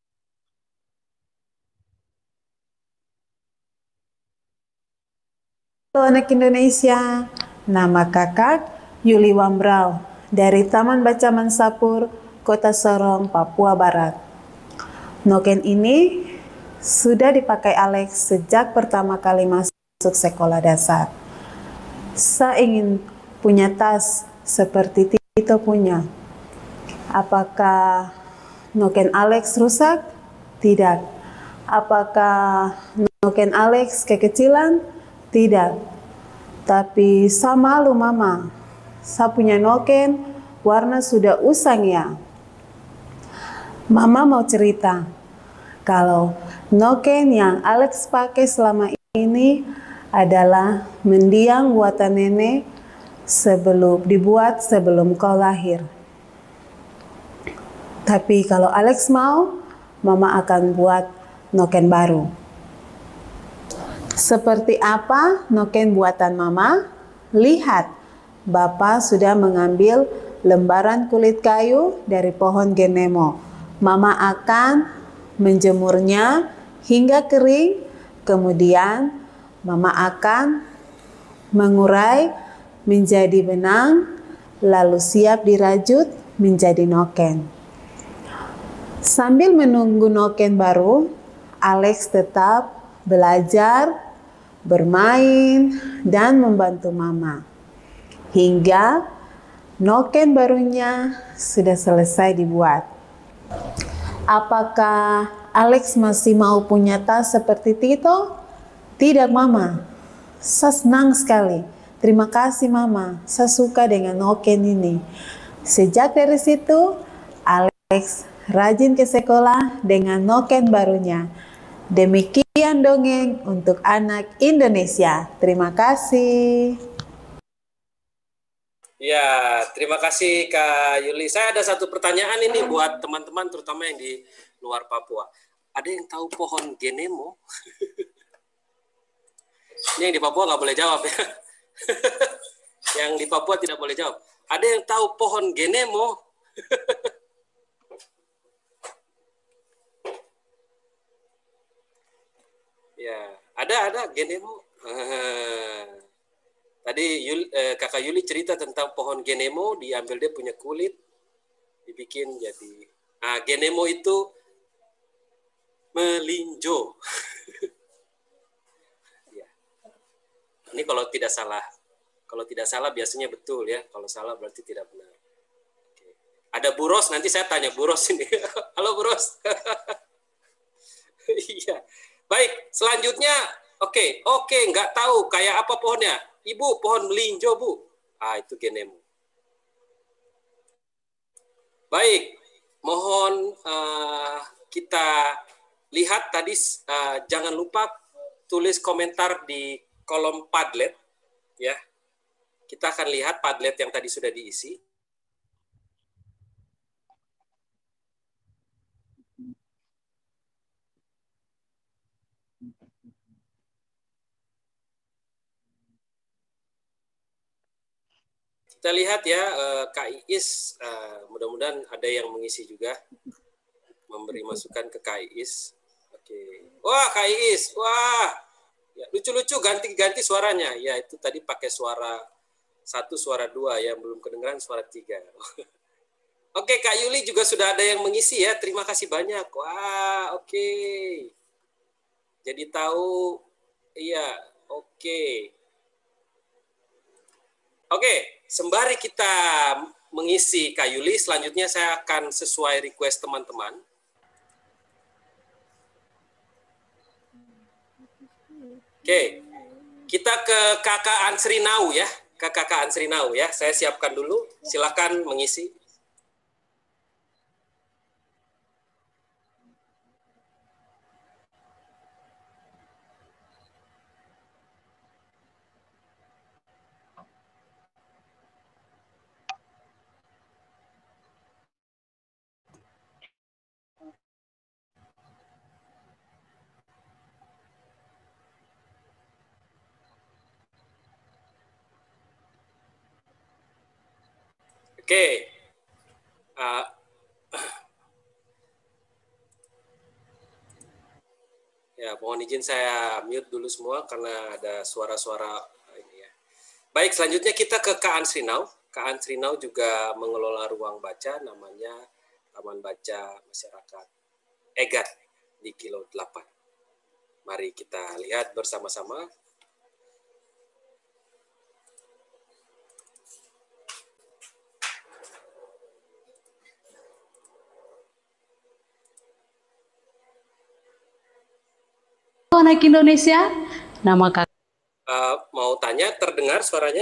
Halo anak Indonesia, nama kakak Yuli Wambrau dari Taman Baca Mansapur, Kota Sorong, Papua Barat. Noken ini sudah dipakai Alex sejak pertama kali masuk sekolah dasar. Saya ingin punya tas seperti Tito punya. Apakah noken Alex rusak? Tidak. Apakah noken Alex kekecilan? Tidak, tapi sama malu mama, saya punya noken warna sudah usang ya. Mama mau cerita, kalau noken yang Alex pakai selama ini adalah mendiang buatan nenek sebelum dibuat sebelum kau lahir. Tapi kalau Alex mau, mama akan buat noken baru. Seperti apa noken buatan mama? Lihat, Bapak sudah mengambil lembaran kulit kayu dari pohon genemo. Mama akan menjemurnya hingga kering, kemudian mama akan mengurai menjadi benang, lalu siap dirajut menjadi noken. Sambil menunggu noken baru, Alex tetap belajar, bermain, dan membantu mama. Hingga noken barunya sudah selesai dibuat. Apakah Alex masih mau punya tas seperti Tito? Tidak, Mama. Saya senang sekali. Terima kasih, Mama. Saya suka dengan noken ini. Sejak dari situ, Alex rajin ke sekolah dengan noken barunya. Demikian dongeng untuk anak Indonesia. Terima kasih.
Ya, terima kasih Kak Yuli. Saya ada satu pertanyaan ini buat teman-teman, terutama yang di luar Papua. Ada yang tahu pohon genemo? Ini yang di Papua nggak boleh jawab ya. Yang di Papua tidak boleh jawab. Ada yang tahu pohon genemo? Ya, ada ada genemo. Tadi Yul, eh, Kakak Yuli cerita tentang pohon genemo, diambil dia punya kulit, dibikin jadi. Ah, genemo itu melinjo. Ya. Ini kalau tidak salah, kalau tidak salah biasanya betul ya. Kalau salah berarti tidak benar. Oke. Ada Bu Ros, nanti saya tanya Bu Ros ini. Halo Bu Ros. Iya. Baik, selanjutnya, oke, okay, oke, okay, nggak tahu kayak apa pohonnya. Ibu, pohon melinjo, Bu. Ah, itu genemo. Baik, mohon uh, kita lihat tadi, uh, jangan lupa tulis komentar di kolom Padlet, ya. Kita akan lihat Padlet yang tadi sudah diisi. Kita lihat ya, Kak Iis, mudah-mudahan ada yang mengisi juga, memberi masukan ke Kak Iis. Oke, wah Kak Iis, wah, ya, lucu-lucu ganti-ganti suaranya. Ya itu tadi pakai suara satu, suara dua, yang belum kedengeran suara tiga. Oke, Kak Yuli juga sudah ada yang mengisi ya, terima kasih banyak. Wah, oke. Jadi tahu, iya, oke. Oke, sembari kita mengisi Kak Yuli, selanjutnya saya akan sesuai request teman-teman. Oke, kita ke Kakak Ansri Nau ya, ke Kakak Ansri Nau ya. Saya siapkan dulu, silakan mengisi. Oke. Uh, ya, mohon izin saya mute dulu semua karena ada suara-suara ini ya. Baik, selanjutnya kita ke Kak Ansrinau. Kak Ansrinau juga mengelola ruang baca, namanya Taman Baca Masyarakat EGAT di Kilo delapan. Mari kita lihat bersama-sama.
Anak Indonesia, nama Kak.
Uh, mau tanya, terdengar suaranya?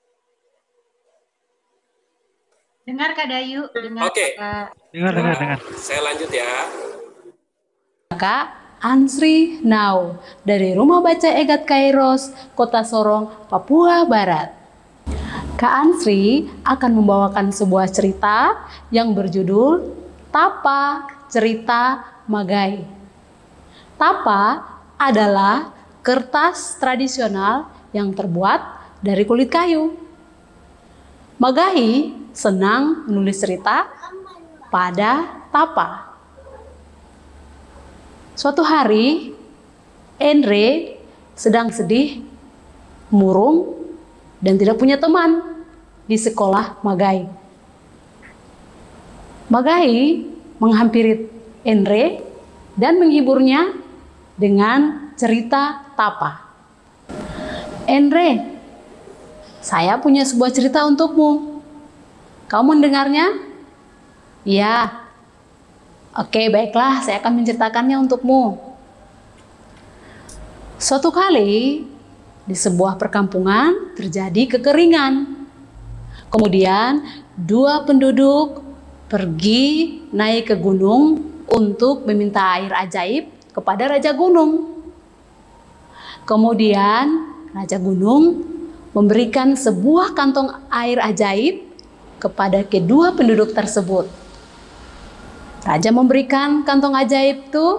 Dengar Kak Dayu. Dengar.
Oke.
Kak.
Dengar, dengar, dengar.
Saya lanjut ya.
Kak Ansri Nau dari Rumah Baca Egat Kairos, Kota Sorong, Papua Barat. Kak Ansri akan membawakan sebuah cerita yang berjudul Tapa Cerita Magai. Tapa adalah kertas tradisional yang terbuat dari kulit kayu. Magahi senang menulis cerita pada tapa. Suatu hari, Endre sedang sedih, murung, dan tidak punya teman di sekolah Magahi. Magahi menghampiri Endre dan menghiburnya dengan cerita tapa. Endre, saya punya sebuah cerita untukmu. Kau mendengarnya? Ya. Oke, baiklah, saya akan menceritakannya untukmu. Suatu kali, di sebuah perkampungan terjadi kekeringan. Kemudian, dua penduduk pergi naik ke gunung untuk meminta air ajaib kepada Raja Gunung. Kemudian Raja Gunung memberikan sebuah kantong air ajaib kepada kedua penduduk tersebut. Raja memberikan kantong ajaib itu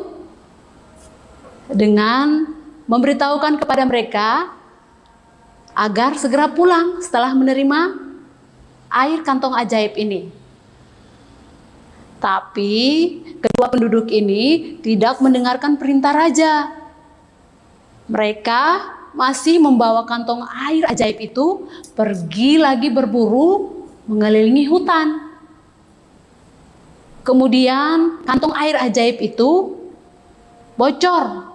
dengan memberitahukan kepada mereka agar segera pulang setelah menerima air kantong ajaib ini. Tapi kedua penduduk ini tidak mendengarkan perintah raja. Mereka masih membawa kantong air ajaib itu pergi lagi berburu mengelilingi hutan. Kemudian kantong air ajaib itu bocor.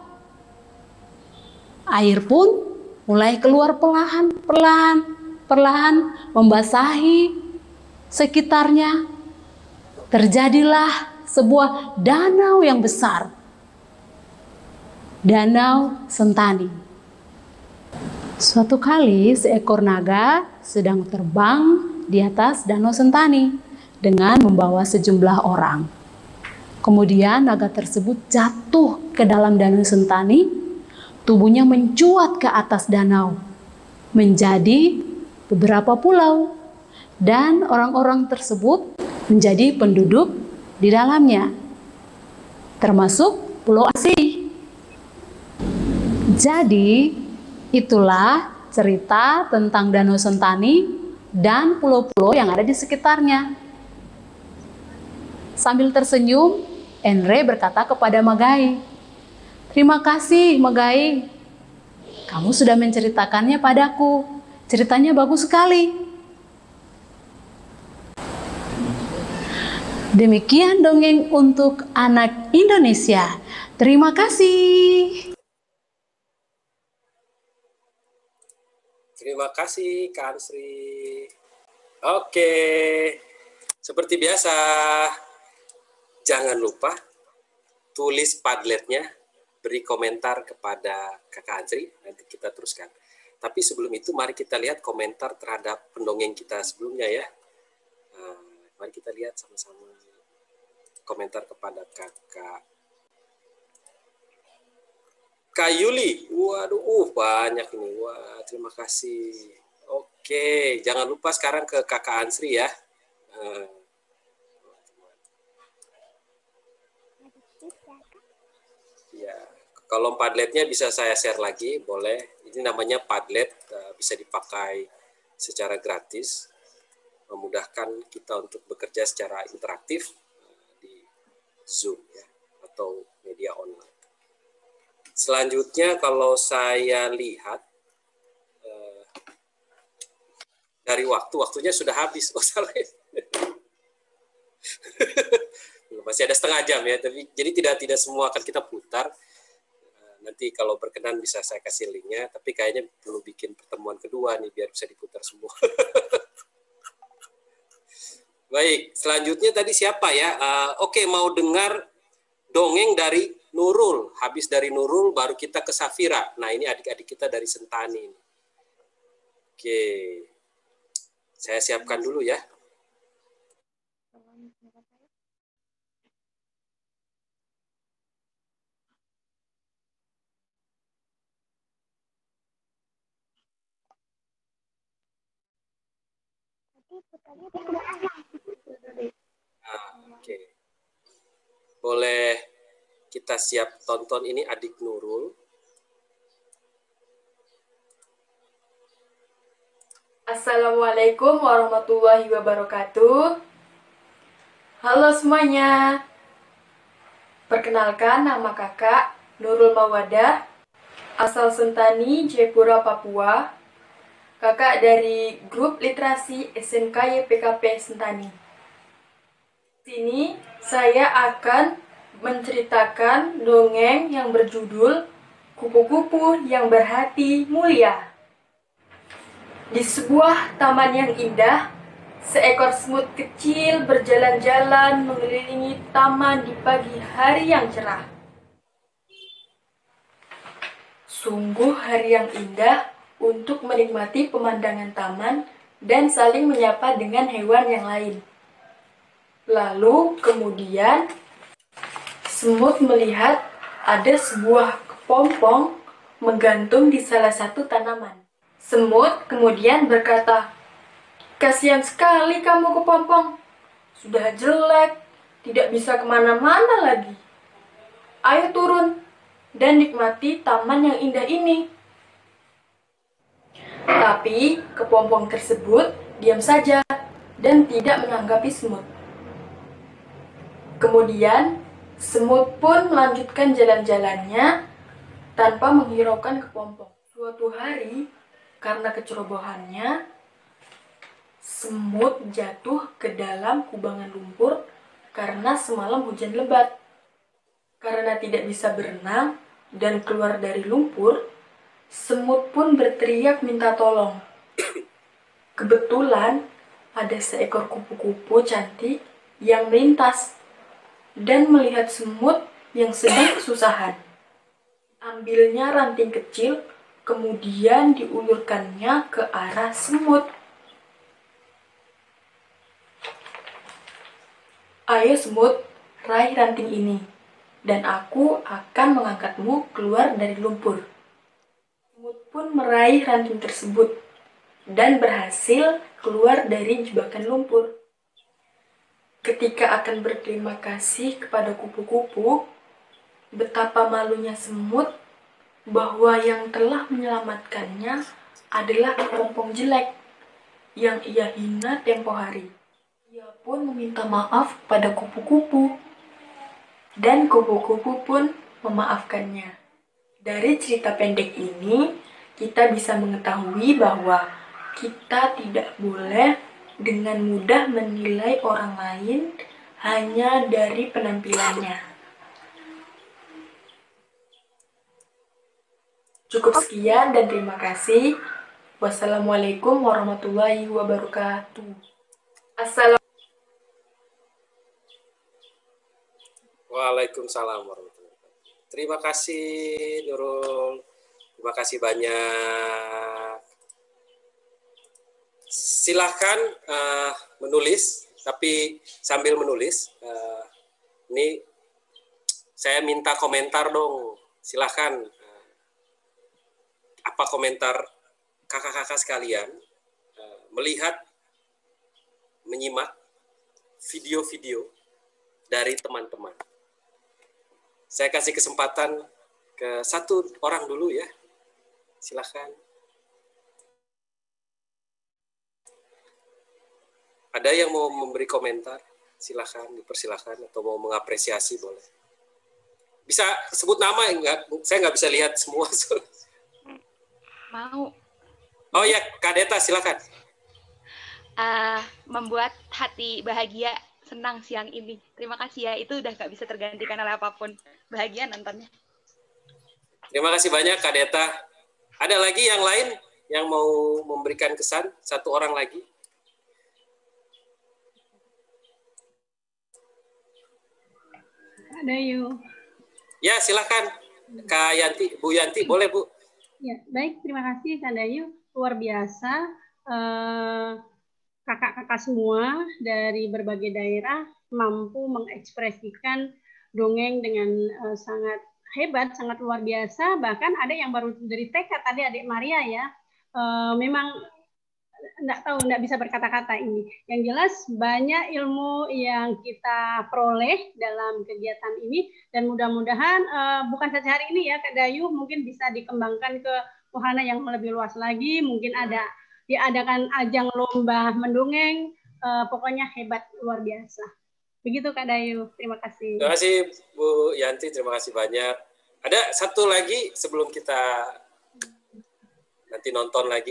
Air pun mulai keluar perlahan, perlahan, perlahan membasahi sekitarnya. Terjadilah sebuah danau yang besar. Danau Sentani. Suatu kali seekor naga sedang terbang di atas Danau Sentani dengan membawa sejumlah orang. Kemudian naga tersebut jatuh ke dalam Danau Sentani, tubuhnya mencuat ke atas danau menjadi beberapa pulau, dan orang-orang tersebut menjadi penduduk di dalamnya, termasuk Pulau Asih. Jadi, itulah cerita tentang Danau Sentani dan pulau-pulau yang ada di sekitarnya. Sambil tersenyum, Endre berkata kepada Magahi, "Terima kasih, Magahi. Kamu sudah menceritakannya padaku. Ceritanya bagus sekali." Demikian dongeng untuk anak Indonesia. Terima kasih.
Terima kasih Kak Ansri. Oke, seperti biasa, jangan lupa tulis Padletnya, beri komentar kepada Kakak Ansri, nanti kita teruskan. Tapi sebelum itu, mari kita lihat komentar terhadap pendongeng kita sebelumnya ya. Nah, mari kita lihat sama-sama komentar kepada Kakak Kak Yuli. Waduh, uh, banyak ini. Wah, terima kasih. Oke, jangan lupa sekarang ke Kakak Ansri ya. Nah, ya, kalau Padletnya bisa saya share lagi, boleh. Ini namanya Padlet, bisa dipakai secara gratis. memudahkan kita untuk bekerja secara interaktif di Zoom ya, atau media online. Selanjutnya kalau saya lihat eh, dari waktu, waktunya sudah habis. Oh, salah. Masih ada setengah jam ya, tapi jadi tidak tidak semua akan kita putar. Nanti kalau berkenan bisa saya kasih linknya, tapi kayaknya perlu bikin pertemuan kedua nih biar bisa diputar semua. Baik, selanjutnya tadi siapa ya? Uh, Oke, okay, mau dengar dongeng dari Nurul. Habis dari Nurul baru kita ke Safira. Nah, ini adik-adik kita dari Sentani. Oke, okay. Saya siapkan dulu ya. Nah, oke. Okay. Boleh kita siap tonton ini adik Nurul.
Assalamualaikum warahmatullahi wabarakatuh. Halo semuanya. Perkenalkan, nama kakak Nurul Mawadah, asal Sentani, Jayapura, Papua. Kakak dari grup literasi S M K Y P K P Sentani. Di sini saya akan menceritakan dongeng yang berjudul Kupu-kupu yang Berhati Mulia. Di sebuah taman yang indah, seekor semut kecil berjalan-jalan mengelilingi taman di pagi hari yang cerah. Sungguh hari yang indah untuk menikmati pemandangan taman dan saling menyapa dengan hewan yang lain. Lalu kemudian semut melihat ada sebuah kepompong menggantung di salah satu tanaman. Semut kemudian berkata, "Kasihan sekali kamu kepompong, sudah jelek, tidak bisa kemana-mana lagi. Ayo turun dan nikmati taman yang indah ini." Tapi kepompong tersebut diam saja dan tidak menanggapi semut. Kemudian semut pun melanjutkan jalan-jalannya tanpa menghiraukan kepompong. Suatu hari, karena kecerobohannya, semut jatuh ke dalam kubangan lumpur karena semalam hujan lebat. Karena tidak bisa berenang dan keluar dari lumpur, semut pun berteriak minta tolong. Kebetulan ada seekor kupu-kupu cantik yang melintas dan melihat semut yang sedang kesusahan. Ambilnya ranting kecil, kemudian diulurkannya ke arah semut. "Ayo semut, raih ranting ini, dan aku akan mengangkatmu keluar dari lumpur." Semut pun meraih ranting tersebut dan berhasil keluar dari jebakan lumpur. Ketika akan berterima kasih kepada kupu-kupu, betapa malunya semut bahwa yang telah menyelamatkannya adalah kepompong jelek yang ia hina tempo hari. Ia pun meminta maaf pada kupu-kupu, dan kupu-kupu pun memaafkannya. Dari cerita pendek ini, kita bisa mengetahui bahwa kita tidak boleh dengan mudah menilai orang lain hanya dari penampilannya. Cukup sekian dan terima kasih. Wassalamualaikum warahmatullahi wabarakatuh. Assalamualaikum.
Waalaikumsalam warahmatullahi wabarakatuh. Terima kasih Nurul. Terima kasih banyak. Silahkan uh, menulis, tapi sambil menulis, uh, ini saya minta komentar dong. Silahkan. Uh, apa komentar kakak-kakak sekalian uh, melihat, menyimak video-video dari teman-teman. Saya kasih kesempatan ke satu orang dulu ya. Silahkan. Ada yang mau memberi komentar? Silakan, dipersilakan, atau mau mengapresiasi boleh. Bisa sebut nama, enggak? Saya nggak bisa lihat semua.
Mau.
Oh ya, Kak Deta, silakan.
Uh, membuat hati bahagia, senang siang ini. Terima kasih ya, itu udah nggak bisa tergantikan oleh apapun. Bahagia nontonnya.
Terima kasih banyak Kak Deta. Ada lagi yang lain yang mau memberikan kesan? Satu orang lagi.
Ada yuk.
Ya, silakan. Kak Yanti, Bu Yanti, boleh Bu?
Ya, baik. Terima kasih Kak Dayu. Luar biasa. Kakak-kakak semua dari berbagai daerah mampu mengekspresikan dongeng dengan uh, sangat hebat, sangat luar biasa. Bahkan ada yang baru dari T K tadi, adik Maria ya. Uh, memang enggak tahu, enggak bisa berkata-kata ini. Yang jelas banyak ilmu yang kita peroleh dalam kegiatan ini, dan mudah-mudahan uh, bukan saja hari ini ya Kak Dayu, mungkin bisa dikembangkan ke wahana yang lebih luas lagi. Mungkin ada diadakan ajang lomba mendongeng, uh, pokoknya hebat, luar biasa. Begitu Kak Dayu, terima kasih.
Terima kasih Bu Yanti, terima kasih banyak. Ada satu lagi sebelum kita nanti nonton lagi.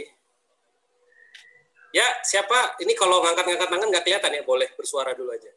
Ya, siapa? Ini kalau ngangkat-ngangkat tangan nggak kelihatan ya, boleh bersuara dulu aja.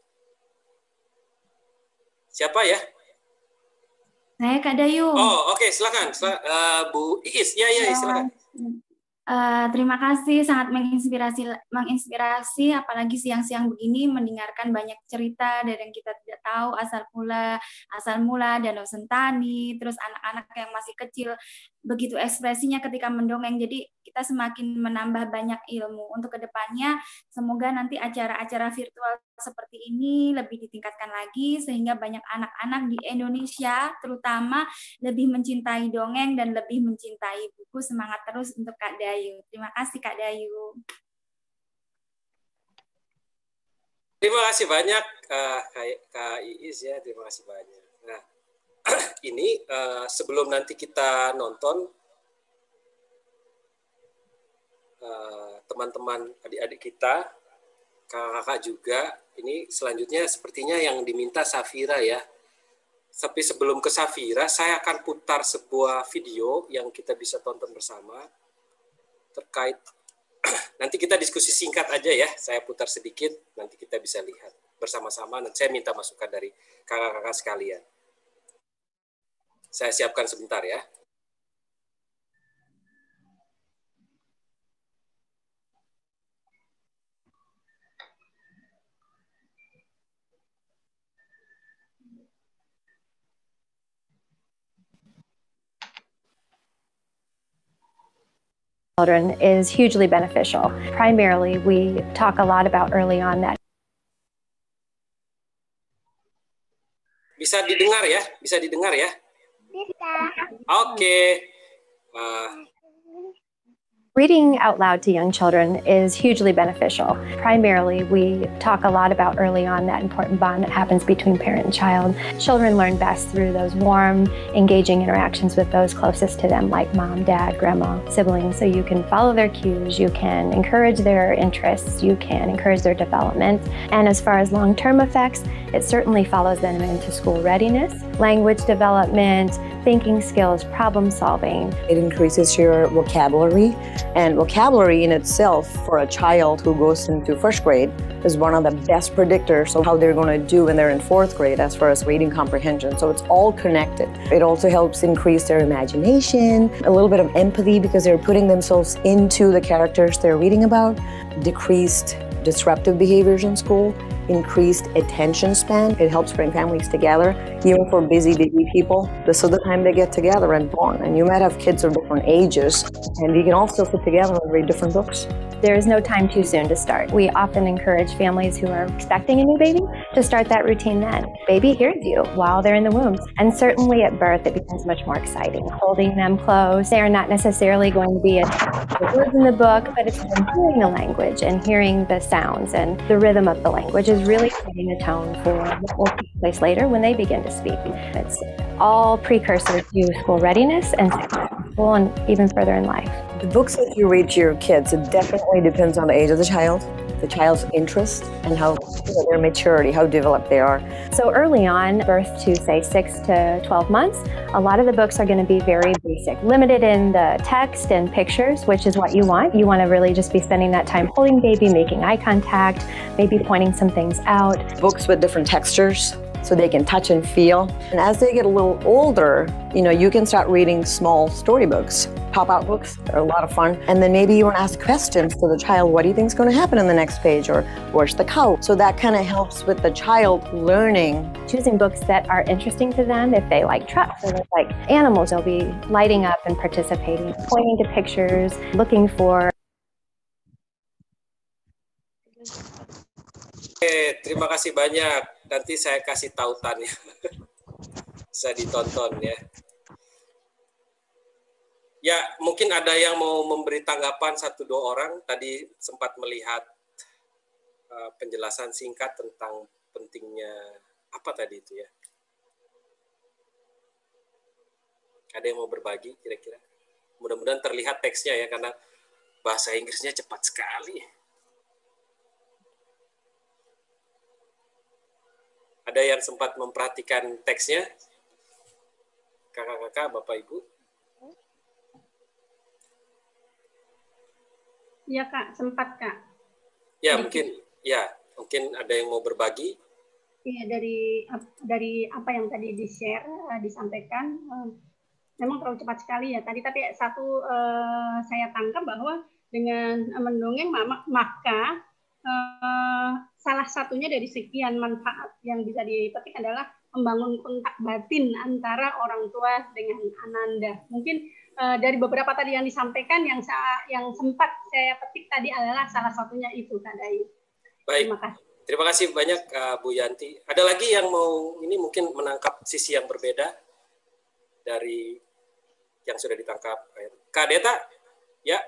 Siapa ya?
Saya Kak Dayu.
Oh, oke, okay, silakan. Sila, uh, Bu Iis, ya, ya, silakan.
Uh, terima kasih, sangat menginspirasi, menginspirasi, apalagi siang-siang begini mendengarkan banyak cerita dari yang kita tidak tahu asal mula, asal mula Danau Sentani, terus anak-anak yang masih kecil begitu ekspresinya ketika mendongeng. Jadi kita semakin menambah banyak ilmu. Untuk kedepannya, semoga nanti acara-acara virtual seperti ini lebih ditingkatkan lagi sehingga banyak anak-anak di Indonesia terutama lebih mencintai dongeng dan lebih mencintai buku. Semangat terus untuk Kak Dayu. Terima kasih Kak Dayu.
Terima kasih banyak uh, Kak Iis ya, terima kasih banyak. Nah, ini uh, sebelum nanti kita nonton, teman-teman uh, adik-adik kita, kakak-kakak juga, ini selanjutnya sepertinya yang diminta Safira ya. Tapi sebelum ke Safira, saya akan putar sebuah video yang kita bisa tonton bersama terkait, nanti kita diskusi singkat aja ya, saya putar sedikit, nanti kita bisa lihat bersama-sama, dan saya minta masukan dari kakak-kakak sekalian. Saya siapkan sebentar ya.
Children is hugely beneficial. Primarily, we talk a lot about early on that.
Bisa didengar ya? Bisa didengar ya?
Bisa.
Oke. Okay. Uh,
Reading out loud to young children is hugely beneficial. Primarily, we talk a lot about early on that important bond that happens between parent and child. Children learn best through those warm, engaging interactions with those closest to them, like mom, dad, grandma, siblings. So you can follow their cues, you can encourage their interests, you can encourage their development. And as far as long-term effects, it certainly follows them into school readiness, language development, thinking skills, problem solving.
It increases your vocabulary, and vocabulary in itself for a child who goes into first grade is one of the best predictors of how they're going to do when they're in fourth grade as far as reading comprehension. So it's all connected. It also helps increase their imagination, a little bit of empathy because they're putting themselves into the characters they're reading about, decreased disruptive behaviors in school, increased attention span. It helps bring families together, even for busy, busy people. This is the time they get together and bond. And you might have kids of different ages, and you can all still sit together and read different books.
There is no time too soon to start. We often encourage families who are expecting a new baby to start that routine then. Baby hears you while they're in the womb. And certainly at birth, it becomes much more exciting. Holding them close, they are not necessarily going to be the words in the book, but it's hearing the language and hearing the sounds and the rhythm of the language is really setting the tone for what will take place later when they begin to speak. It's all precursor to school readiness and school and even further in life.
The books that you read to your kids, it definitely depends on the age of the child. the child's interest and how you know, their maturity, how developed they are.
So early on, birth to say six to twelve months, a lot of the books are going to be very basic, limited in the text and pictures, which is what you want. You want to really just be spending that time holding baby, making eye contact, maybe pointing some things out.
Books with different textures, so they can touch and feel. And as they get a little older, you know, you can start reading small storybooks, pop-out books. They're a lot of fun. And then maybe you want to ask questions to the child, what do you think is going to happen in the next page? Or where's the cow? So that kind of helps with the child learning.
Choosing books that are interesting to them. If they like trucks or they like animals, they'll be lighting up and participating, pointing to pictures, looking for.
Oke, terima kasih banyak. Nanti saya kasih tautannya. Bisa ditonton ya. Ya, mungkin ada yang mau memberi tanggapan satu dua orang. Tadi sempat melihat uh, penjelasan singkat tentang pentingnya apa tadi itu ya. Ada yang mau berbagi kira-kira? Mudah-mudahan terlihat teksnya ya, karena bahasa Inggrisnya cepat sekali. Ada yang sempat memperhatikan teksnya? Kakak-kakak, Bapak Ibu?
Iya Kak, sempat Kak.
Ya mungkin, ya mungkin ada yang mau berbagi.
Iya, dari dari apa yang tadi di share, disampaikan, memang terlalu cepat sekali ya tadi. Tapi satu uh, saya tangkap bahwa dengan mendongeng maka Uh, salah satunya dari sekian manfaat yang bisa dipetik adalah membangun kontak batin antara orang tua dengan ananda. Mungkin uh, dari beberapa tadi yang disampaikan, yang yang sempat saya petik tadi adalah salah satunya itu, Kak Dayu.
Baik,
terima kasih.
Terima kasih banyak uh, Bu Yanti. Ada lagi yang mau ini mungkin menangkap sisi yang berbeda dari yang sudah ditangkap Kak Deta? Ya.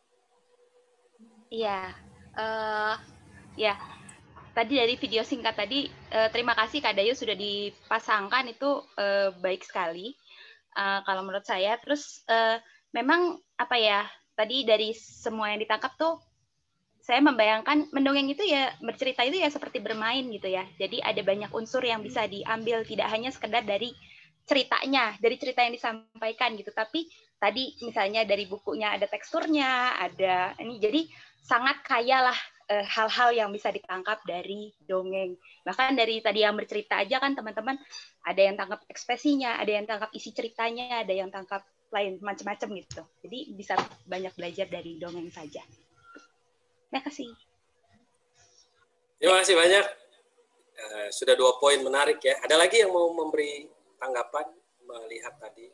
Iya. Uh, ya, tadi dari video singkat tadi, uh, terima kasih Kak Dayu sudah dipasangkan, itu uh, baik sekali uh, kalau menurut saya. Terus uh, memang apa ya, tadi dari semua yang ditangkap tuh, saya membayangkan mendongeng itu ya, bercerita itu ya seperti bermain gitu ya. Jadi ada banyak unsur yang bisa diambil, tidak hanya sekedar dari ceritanya, dari cerita yang disampaikan gitu, tapi tadi misalnya dari bukunya ada teksturnya, ada ini, jadi sangat kaya lah e, hal-hal yang bisa ditangkap dari dongeng. Bahkan dari tadi yang bercerita aja kan teman-teman, ada yang tangkap ekspresinya, ada yang tangkap isi ceritanya, ada yang tangkap lain macam-macam gitu. Jadi bisa banyak belajar dari dongeng saja. Terima kasih.
Terima kasih banyak. Uh, sudah dua poin menarik ya. Ada lagi yang mau memberi tanggapan melihat tadi?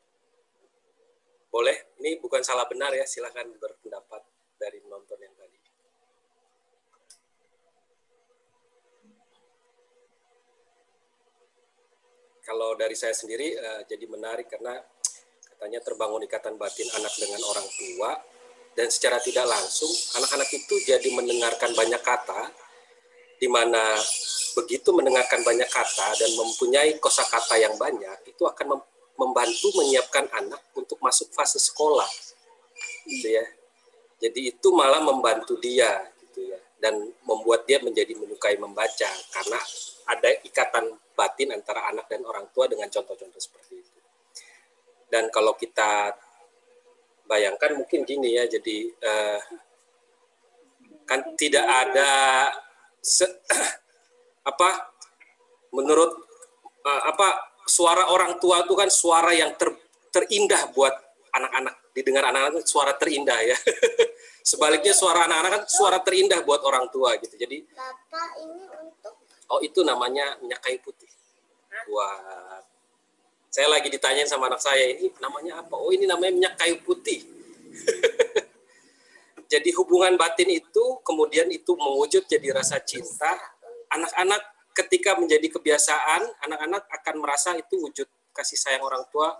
Boleh. Ini bukan salah benar ya. Silakan berpendapat dari penonton yang tadi. Kalau dari saya sendiri uh, jadi menarik karena katanya terbangun ikatan batin anak dengan orang tua, dan secara tidak langsung anak-anak itu jadi mendengarkan banyak kata, di mana begitu mendengarkan banyak kata dan mempunyai kosakata yang banyak, itu akan membantu menyiapkan anak untuk masuk fase sekolah, gitu ya. Jadi itu malah membantu dia, gitu ya, dan membuat dia menjadi menyukai membaca karena ada ikatan batin antara anak dan orang tua dengan contoh-contoh seperti itu. Dan kalau kita bayangkan mungkin gini ya, jadi eh, kan tidak ada se, apa menurut eh, apa suara orang tua itu kan suara yang ter, terindah buat anak-anak, didengar anak-anak itu suara terindah ya. Sebaliknya suara anak-anak kan suara terindah buat orang tua gitu. Jadi
Bapak ini untuk
oh itu namanya minyak kayu putih. Wah, saya lagi ditanyain sama anak saya, ini namanya apa? Oh ini namanya minyak kayu putih. Jadi hubungan batin itu kemudian itu mewujud jadi rasa cinta. Anak-anak ketika menjadi kebiasaan, anak-anak akan merasa itu wujud kasih sayang orang tua.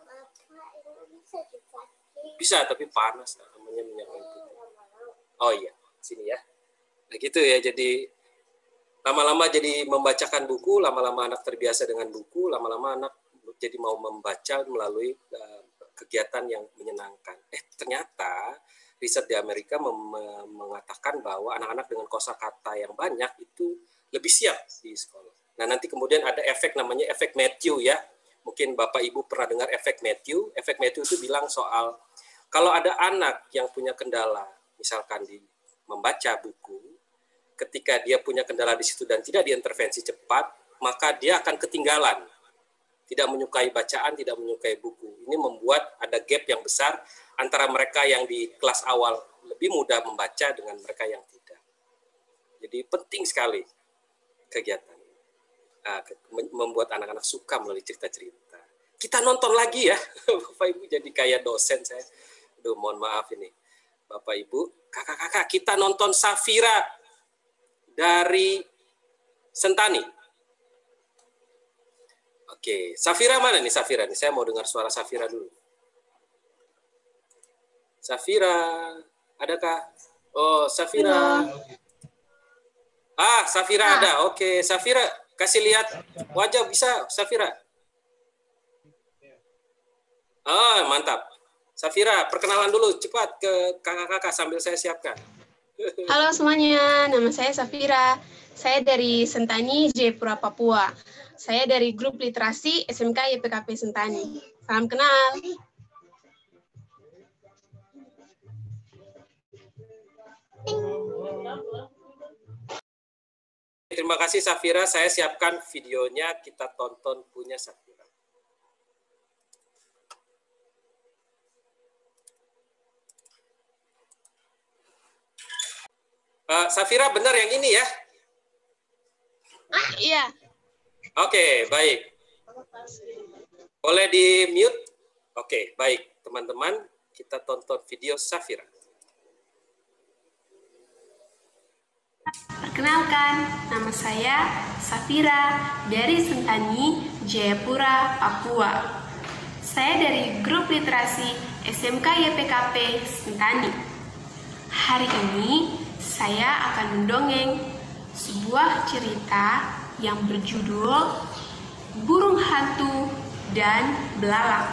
Bisa tapi panas namanya minyak kayu putih. Oh iya, sini ya. Nah gitu ya, jadi lama-lama jadi membacakan buku, lama-lama anak terbiasa dengan buku, lama-lama anak jadi mau membaca melalui uh, kegiatan yang menyenangkan. Eh ternyata riset di Amerika mem- mengatakan bahwa anak-anak dengan kosakata yang banyak itu lebih siap di sekolah. Nah, nanti kemudian ada efek namanya efek Matthew ya. Mungkin Bapak Ibu pernah dengar efek Matthew. Efek Matthew itu bilang soal kalau ada anak yang punya kendala, misalkan di membaca buku, ketika dia punya kendala di situ dan tidak diintervensi cepat, maka dia akan ketinggalan. Tidak menyukai bacaan, tidak menyukai buku. Ini membuat ada gap yang besar antara mereka yang di kelas awal lebih mudah membaca dengan mereka yang tidak. Jadi penting sekali kegiatan. Nah, membuat anak-anak suka melalui cerita-cerita. Kita nonton lagi ya, Bapak Ibu jadi kayak dosen saya. Aduh, mohon maaf ini. Bapak Ibu, kakak-kakak, kita nonton Safira dari Sentani. Oke, Safira mana nih Safira nih? Saya mau dengar suara Safira dulu. Safira, adakah? Oh, Safira. Ah, Safira ada. Oke, Safira, kasih lihat wajah bisa, Safira. Ah, mantap. Safira, perkenalan dulu cepat ke kakak-kakak sambil saya siapkan.
Halo semuanya, nama saya Safira. Saya dari Sentani, Jayapura, Papua. Saya dari grup literasi S M K Y P K P Sentani. Salam kenal.
Terima kasih Safira, saya siapkan videonya, kita tonton punya Safira. Uh, Safira benar yang ini ya?
Ah, iya.
Oke, baik. Boleh di mute? Oke, baik. Teman-teman, kita tonton video Safira.
Perkenalkan, nama saya Safira dari Sentani, Jayapura, Papua. Saya dari grup literasi S M K Y P K P Sentani. Hari ini saya akan mendongeng sebuah cerita yang berjudul Burung Hantu dan Belalang.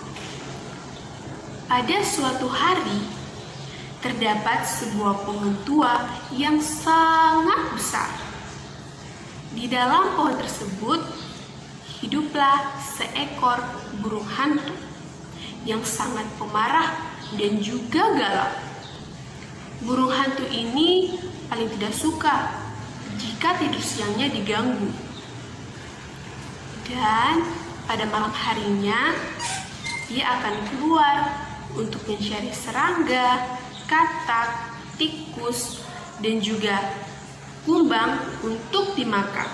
Pada suatu hari, terdapat sebuah pohon tua yang sangat besar. Di dalam pohon tersebut, hiduplah seekor burung hantu yang sangat pemarah dan juga galak. Burung hantu ini paling tidak suka jika tidur siangnya diganggu. Dan pada malam harinya, dia akan keluar untuk mencari serangga, katak, tikus, dan juga kumbang untuk dimakan.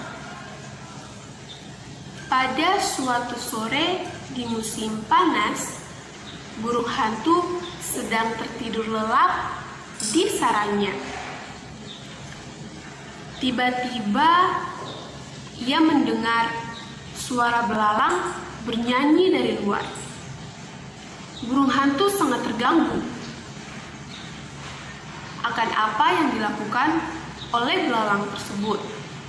Pada suatu sore di musim panas, burung hantu sedang tertidur lelap di sarangnya. Tiba-tiba ia mendengar suara belalang bernyanyi dari luar. Burung hantu sangat terganggu akan apa yang dilakukan oleh belalang tersebut.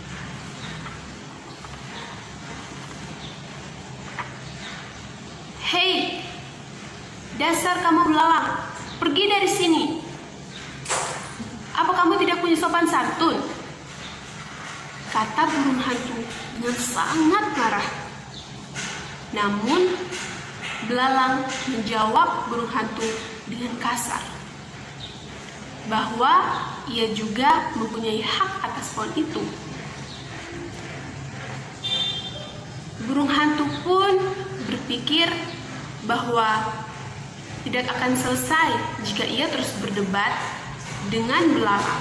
Hei, dasar kamu belalang, pergi dari sini. Apa kamu tidak punya sopan santun? Kata burung hantu dengan sangat marah. Namun, belalang menjawab burung hantu dengan kasar bahwa ia juga mempunyai hak atas pohon itu. Burung hantu pun berpikir bahwa tidak akan selesai jika ia terus berdebat dengan belalang.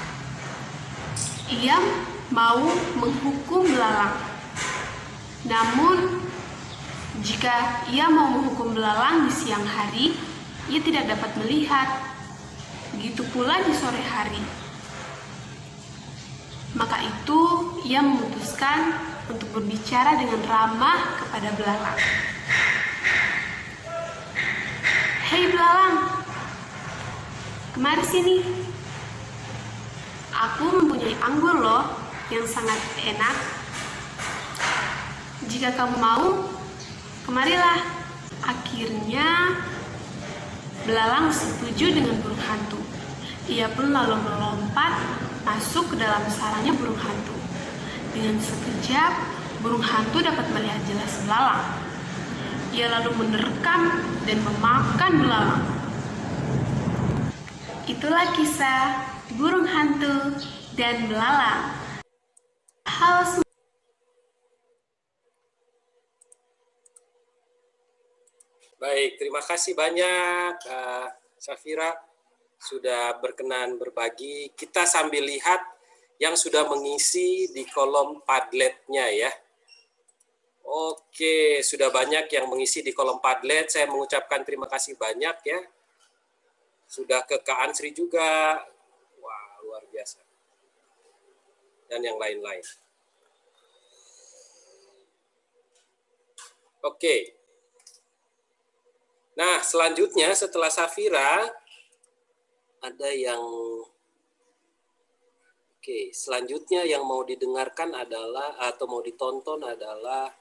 Ia mau menghukum belalang. Namun, jika ia mau menghukum belalang di siang hari, ia tidak dapat melihat. Begitu pula di sore hari. Maka itu ia memutuskan untuk berbicara dengan ramah kepada belalang. Hei belalang, kemari sini. Aku mempunyai anggur loh yang sangat enak. Jika kamu mau, kemarilah. Akhirnya Belalang setuju dengan burung hantu. Ia pun lalu melompat masuk ke dalam sarangnya burung hantu. Dengan sekejap, burung hantu dapat melihat jelas belalang. Ia lalu menerkam dan memakan belalang. Itulah kisah burung hantu dan belalang. Halo semua.
Baik, terima kasih banyak uh, Safira sudah berkenan berbagi. Kita sambil lihat yang sudah mengisi di kolom Padlet-nya ya. Oke, sudah banyak yang mengisi di kolom Padlet. Saya mengucapkan terima kasih banyak ya. Sudah ke Kak Ansri juga. Wah, luar biasa. Dan yang lain-lain. Oke. Nah, selanjutnya setelah Safira, ada yang... Oke, selanjutnya yang mau didengarkan adalah, atau mau ditonton adalah,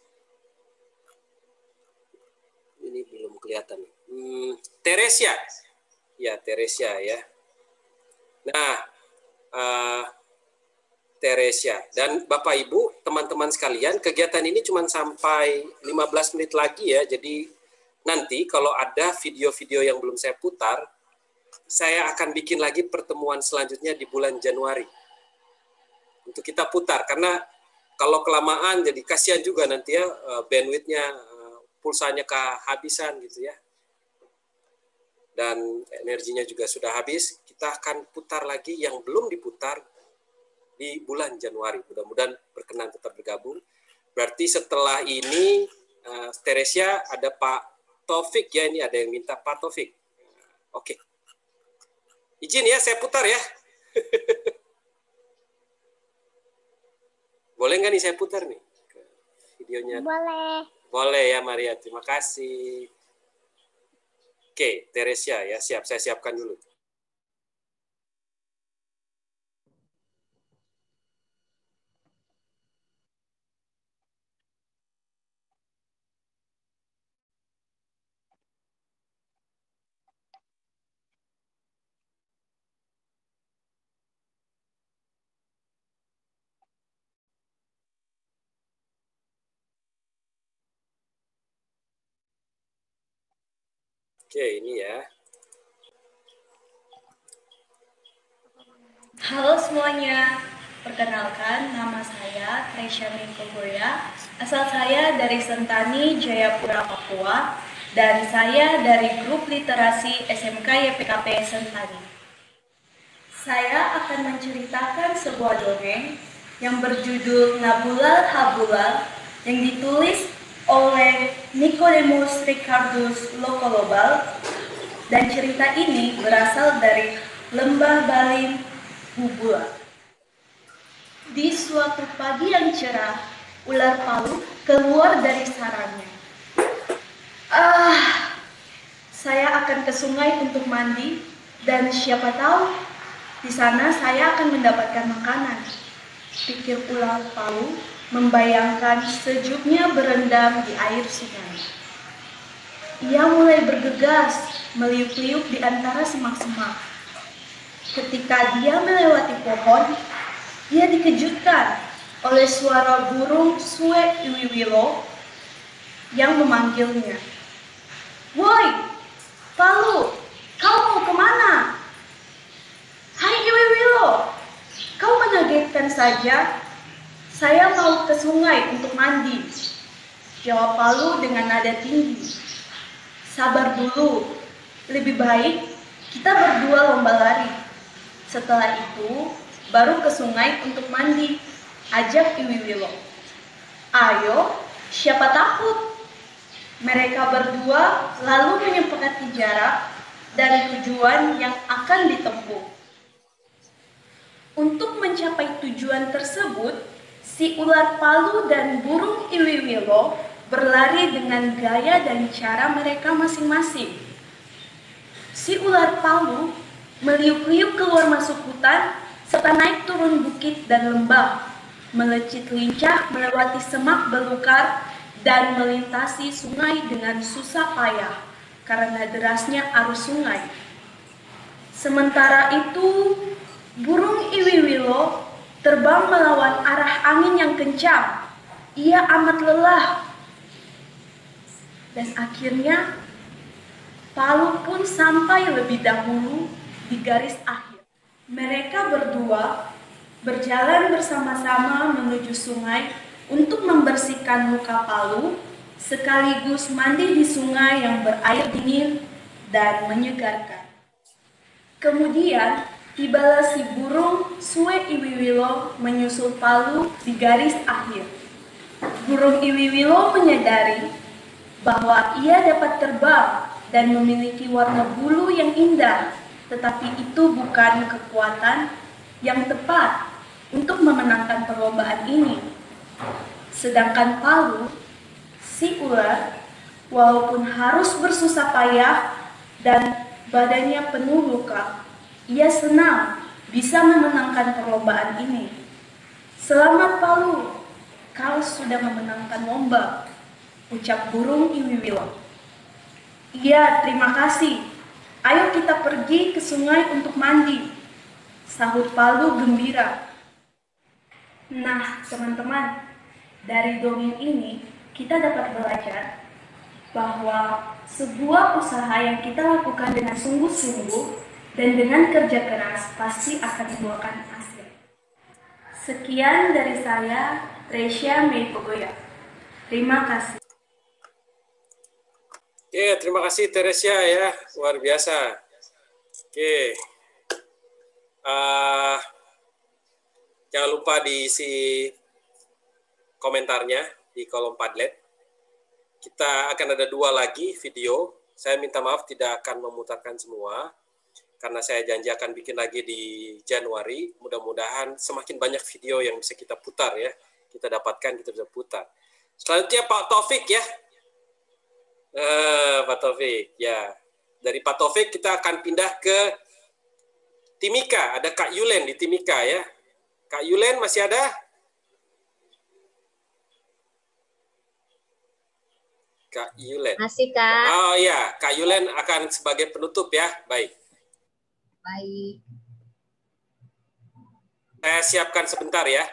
ini belum kelihatan. Hmm, Teresia. Ya, Teresia ya. Nah, uh, Teresia. Dan Bapak Ibu, teman-teman sekalian, kegiatan ini cuma sampai lima belas menit lagi ya. Jadi nanti kalau ada video-video yang belum saya putar, saya akan bikin lagi pertemuan selanjutnya di bulan Januari. Untuk kita putar. Karena kalau kelamaan jadi kasihan juga nanti ya, bandwidth-nya, pulsanya kehabisan gitu ya. Dan energinya juga sudah habis. Kita akan putar lagi yang belum diputar di bulan Januari. Mudah-mudahan berkenan tetap bergabung. Berarti setelah ini, uh, Teresia, ada Pak Taufik ya. Ini ada yang minta Pak Taufik. Oke. Izin ya, saya putar ya. Boleh nggak nih saya putar nih videonya?
Boleh.
Boleh ya Maria, terima kasih. Oke, Teresia ya, siap. Saya siapkan dulu. Oke, ini ya.
Halo semuanya, perkenalkan nama saya Tresya Mikoboya. Asal saya dari Sentani, Jayapura, Papua, dan saya dari grup literasi S M K Y P K P Sentani. Saya akan menceritakan sebuah dongeng yang berjudul Nabulal Habulal yang ditulis oleh Nicodemus Ricardus Lokolobal, dan cerita ini berasal dari Lembah Balim, Bubula. Di suatu pagi yang cerah, ular palu keluar dari sarangnya. Ah, saya akan ke sungai untuk mandi, dan siapa tahu di sana saya akan mendapatkan makanan, pikir ular palu, membayangkan sejuknya berendam di air sungai. Ia mulai bergegas, meliuk-liuk di antara semak-semak. Ketika dia melewati pohon, ia dikejutkan oleh suara burung suwe iwiwilo yang memanggilnya. Woi, palu, kau mau kemana? Hai iwiwilo, kau mengagetkan saja. Saya mau ke sungai untuk mandi, jawab palu dengan nada tinggi. Sabar dulu, lebih baik kita berdua lomba lari. Setelah itu, baru ke sungai untuk mandi, ajak Iwiwilo. Ayo, siapa takut? Mereka berdua lalu menyepakati jarak dan tujuan yang akan ditempuh. Untuk mencapai tujuan tersebut, si ular palu dan burung Iwiwilo berlari dengan gaya dan cara mereka masing-masing. Si ular palu meliuk-liuk keluar masuk hutan serta naik turun bukit dan lembah, melecit lincah melewati semak belukar dan melintasi sungai dengan susah payah karena derasnya arus sungai. Sementara itu, burung iwiwilo terbang melawan arah angin yang kencang. Ia amat lelah. Dan akhirnya, Palu pun sampai lebih dahulu di garis akhir. Mereka berdua berjalan bersama-sama menuju sungai untuk membersihkan luka Palu, sekaligus mandi di sungai yang berair dingin dan menyegarkan. Kemudian, tibalah si burung Sue Iwiwilo menyusul Palu di garis akhir. Burung Iwiwilo menyadari bahwa ia dapat terbang dan memiliki warna bulu yang indah, tetapi itu bukan kekuatan yang tepat untuk memenangkan perlombaan ini. Sedangkan Palu, si ular, walaupun harus bersusah payah dan badannya penuh luka, ia senang bisa memenangkan perlombaan ini. Selamat Palu, kau sudah memenangkan lomba, ucap burung Iwiwilo. Iya, terima kasih. Ayo kita pergi ke sungai untuk mandi, sahut Palu gembira. Nah, teman-teman, dari dongeng ini kita dapat belajar bahwa sebuah usaha yang kita lakukan dengan sungguh-sungguh dan dengan kerja keras pasti akan membuahkan hasil. Sekian dari saya, Tresya Meipogoya. Terima kasih.
Oke, terima kasih Teresia ya, luar biasa. Oke, uh, jangan lupa diisi komentarnya di kolom Padlet. Kita akan ada dua lagi video. Saya minta maaf tidak akan memutarkan semua, karena saya janji akan bikin lagi di Januari. Mudah-mudahan semakin banyak video yang bisa kita putar ya, kita dapatkan, kita bisa putar. Selanjutnya Pak Taufik ya. Uh, Pak Taufik, ya. Dari Pak Taufik kita akan pindah ke Timika. Ada Kak Yulen di Timika ya. Kak Yulen masih ada? Kak Yulen.
Masih, Kak.
Oh iya, Kak Yulen akan sebagai penutup ya. Baik.
Baik.
Saya siapkan sebentar ya.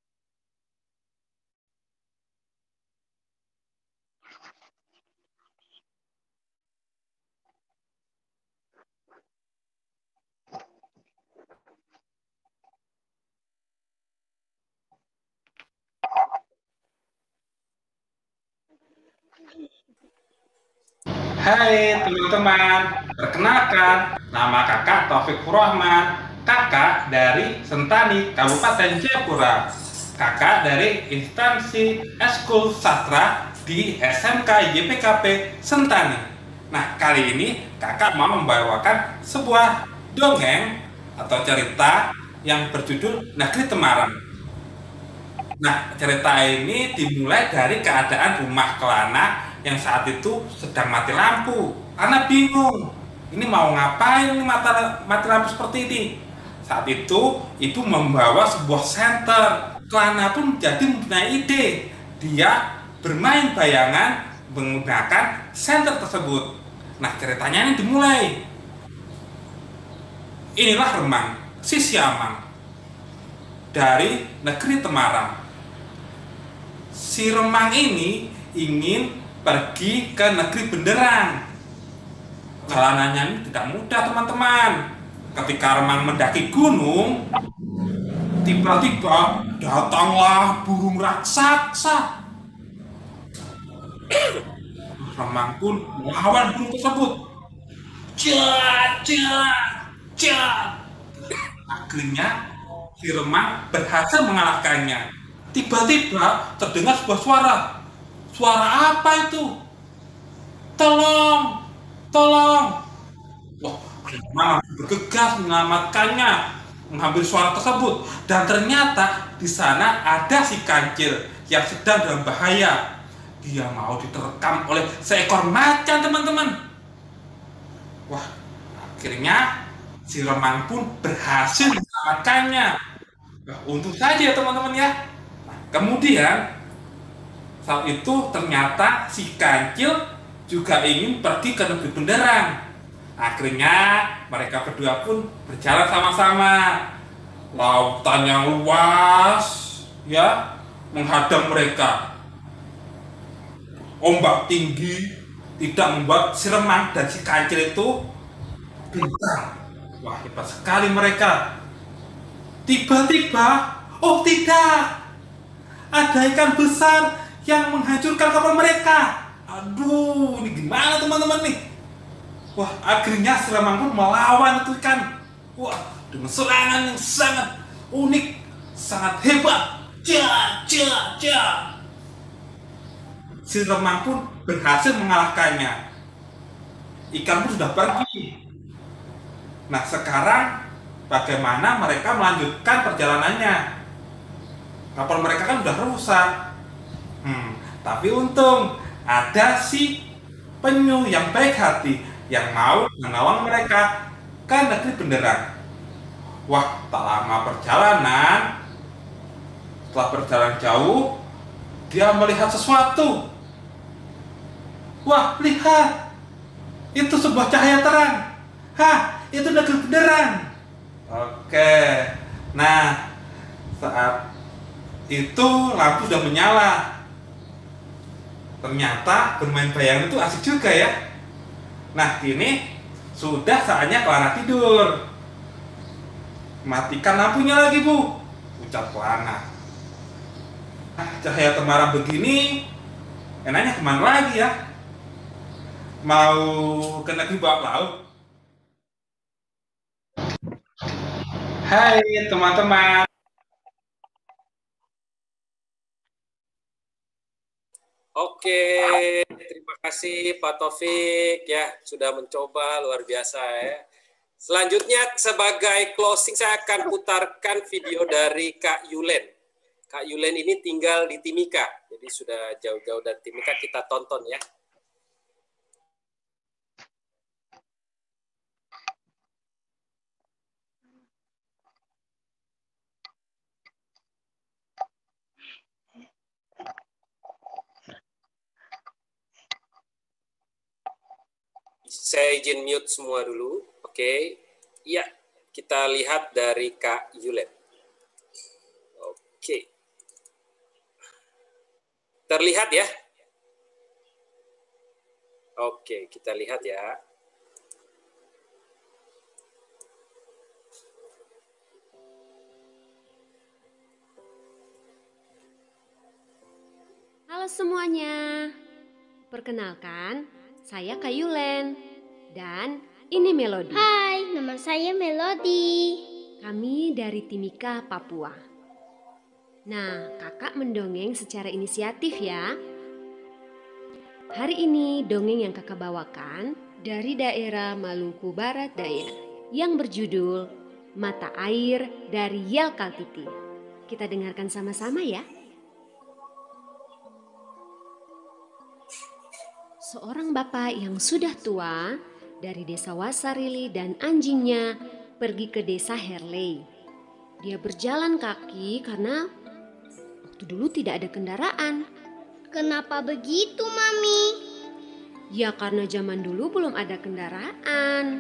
Hai teman-teman, perkenalkan nama kakak Taufik Furrahman, kakak dari Sentani, Kabupaten Jayapura, kakak dari instansi Eskul Sastra di S M K Y P K P Sentani. Nah, kali ini kakak mau membawakan sebuah dongeng atau cerita yang berjudul Negeri Temarang. Nah, cerita ini dimulai dari keadaan rumah Kelana yang saat itu sedang mati lampu karena bingung ini mau ngapain ini mati, mati lampu seperti ini. Saat itu ibu membawa sebuah senter. Kelana pun jadi mempunyai ide, dia bermain bayangan menggunakan senter tersebut. Nah, ceritanya ini dimulai. Inilah Remang, si Siamang dari negeri Temarang. Si Remang ini ingin pergi ke negeri Benderang. Jalanannya ini tidak mudah teman-teman. Ketika Remang mendaki gunung, tiba-tiba datanglah burung raksasa. Remang pun melawan burung tersebut. Cat, cat, cat. Akhirnya si Remang berhasil mengalahkannya. Tiba-tiba terdengar sebuah suara. Suara apa itu? Tolong, tolong. Wah, Remang bergegas menyelamatkannya, mengambil suara tersebut. Dan ternyata di sana ada si kancil yang sedang dalam bahaya. Dia mau diterkam oleh seekor macan, teman-teman. Wah, akhirnya si Remang pun berhasil menyelamatkannya. Nah, untung saja teman-teman ya. Nah, kemudian saat itu ternyata si kancil juga ingin pergi ke negeri benderang. Akhirnya mereka berdua pun berjalan sama-sama. Lautan yang luas ya menghadang mereka. Ombak tinggi tidak membuat si remang dan si kancil itu gentar. Wah, hebat sekali mereka. Tiba-tiba, oh tidak, ada ikan besar yang menghancurkan kapal mereka. Aduh, ini gimana teman-teman nih? Wah, akhirnya si remang pun melawan itu ikan. Wah, dengan serangan yang sangat unik, sangat hebat. Ja, ja, ja. Si remang pun berhasil mengalahkannya. Ikan pun sudah pergi. Nah, sekarang bagaimana mereka melanjutkan perjalanannya? Kapal mereka kan sudah rusak. Hmm, tapi untung ada si penyu yang baik hati yang mau menolong mereka ke negeri benderang. Wah, tak lama perjalanan, setelah berjalan jauh, dia melihat sesuatu. Wah, lihat, itu sebuah cahaya terang. Hah, itu negeri benderang. Oke, nah saat itu lampu sudah menyala. Ternyata bermain bayangan itu asik juga ya. Nah, kini sudah saatnya Clara tidur. Matikan lampunya lagi, Bu, ucap Clara. Nah, cahaya temaram begini, enaknya kemana lagi ya? Mau ke negeri bawah laut? Hai teman-teman.
Oke, terima kasih Pak Taufik ya sudah mencoba, luar biasa ya. Selanjutnya sebagai closing saya akan putarkan video dari Kak Yulen. Kak Yulen ini tinggal di Timika, jadi sudah jauh-jauh dari Timika, kita tonton ya. Saya izin mute semua dulu. Oke. Iya, kita lihat dari Kak Yulen. Oke. Terlihat ya? Oke, kita lihat ya.
Halo semuanya. Perkenalkan, saya Kak Yulen. Dan ini Melody.
Hai, nama saya Melody.
Kami dari Timika, Papua. Nah, kakak mendongeng secara inisiatif ya. Hari ini dongeng yang kakak bawakan dari daerah Maluku Barat Daya yang berjudul Mata Air dari Yelkaltiti. Kita dengarkan sama-sama ya. Seorang bapak yang sudah tua dari desa Wasarili dan anjingnya pergi ke desa Herley. Dia berjalan kaki karena waktu dulu tidak ada kendaraan.
Kenapa begitu, Mami?
Ya karena zaman dulu belum ada kendaraan.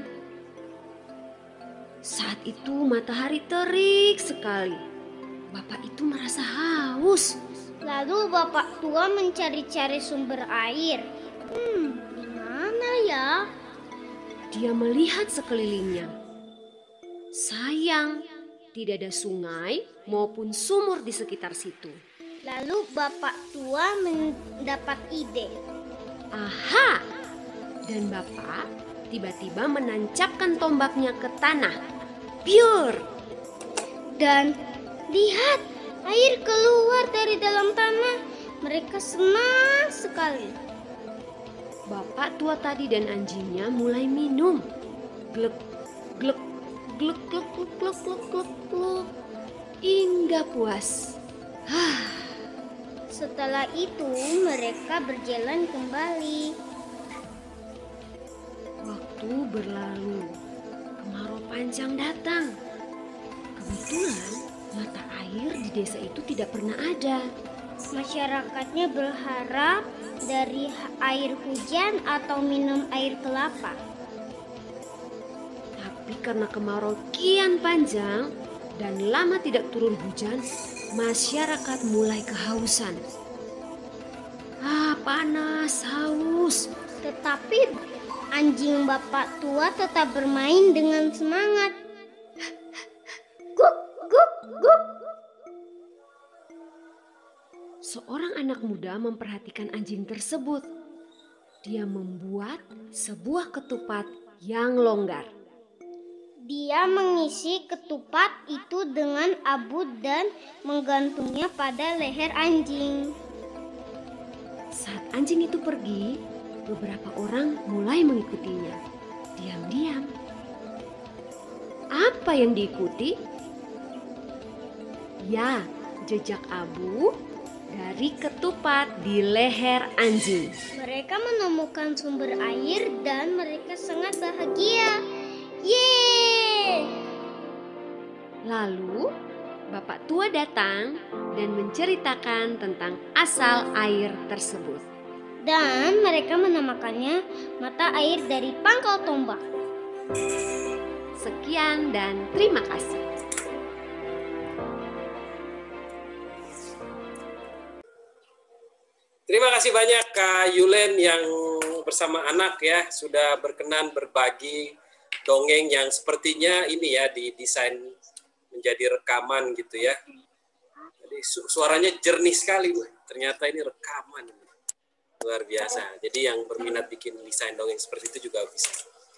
Saat itu matahari terik sekali. Bapak itu merasa haus.
Lalu bapak tua mencari-cari sumber air. Hmm, di mana ya?
Dia melihat sekelilingnya. Sayang, tidak ada sungai maupun sumur di sekitar situ.
Lalu bapak tua mendapat ide.
Aha! Dan bapak tiba-tiba menancapkan tombaknya ke tanah. Biur!
Dan lihat, air keluar dari dalam tanah. Mereka senang sekali.
Bapak tua tadi dan anjingnya mulai minum. Glek, glek, glek, glek, glek, glek, glek, glek, glek. Hingga puas.
Setelah itu mereka berjalan kembali.
Waktu berlalu. Kemarau panjang datang. Kebetulan mata air di desa itu tidak pernah ada.
Masyarakatnya berharap dari air hujan atau minum air kelapa.
Tapi karena kemarau kian panjang dan lama tidak turun hujan, masyarakat mulai kehausan. Ah, panas, haus.
Tetapi anjing bapak tua tetap bermain dengan semangat. Guk, guk, guk.
Seorang anak muda memperhatikan anjing tersebut. Dia membuat sebuah ketupat yang longgar.
Dia mengisi ketupat itu dengan abu dan menggantungnya pada leher anjing.
Saat anjing itu pergi, beberapa orang mulai mengikutinya. Diam-diam. Apa yang diikuti? Ya, jejak abu dari ketupat di leher anjing.
Mereka menemukan sumber air dan mereka sangat bahagia. Yeay!
Lalu, bapak tua datang dan menceritakan tentang asal air tersebut.
Dan mereka menamakannya mata air dari pangkal tombak.
Sekian dan terima kasih.
Terima kasih banyak Kak Yulen yang bersama anak ya sudah berkenan berbagi dongeng yang sepertinya ini ya didesain menjadi rekaman gitu ya. Jadi su suaranya jernih sekali, ternyata ini rekaman. Luar biasa. Jadi yang berminat bikin desain dongeng seperti itu juga bisa.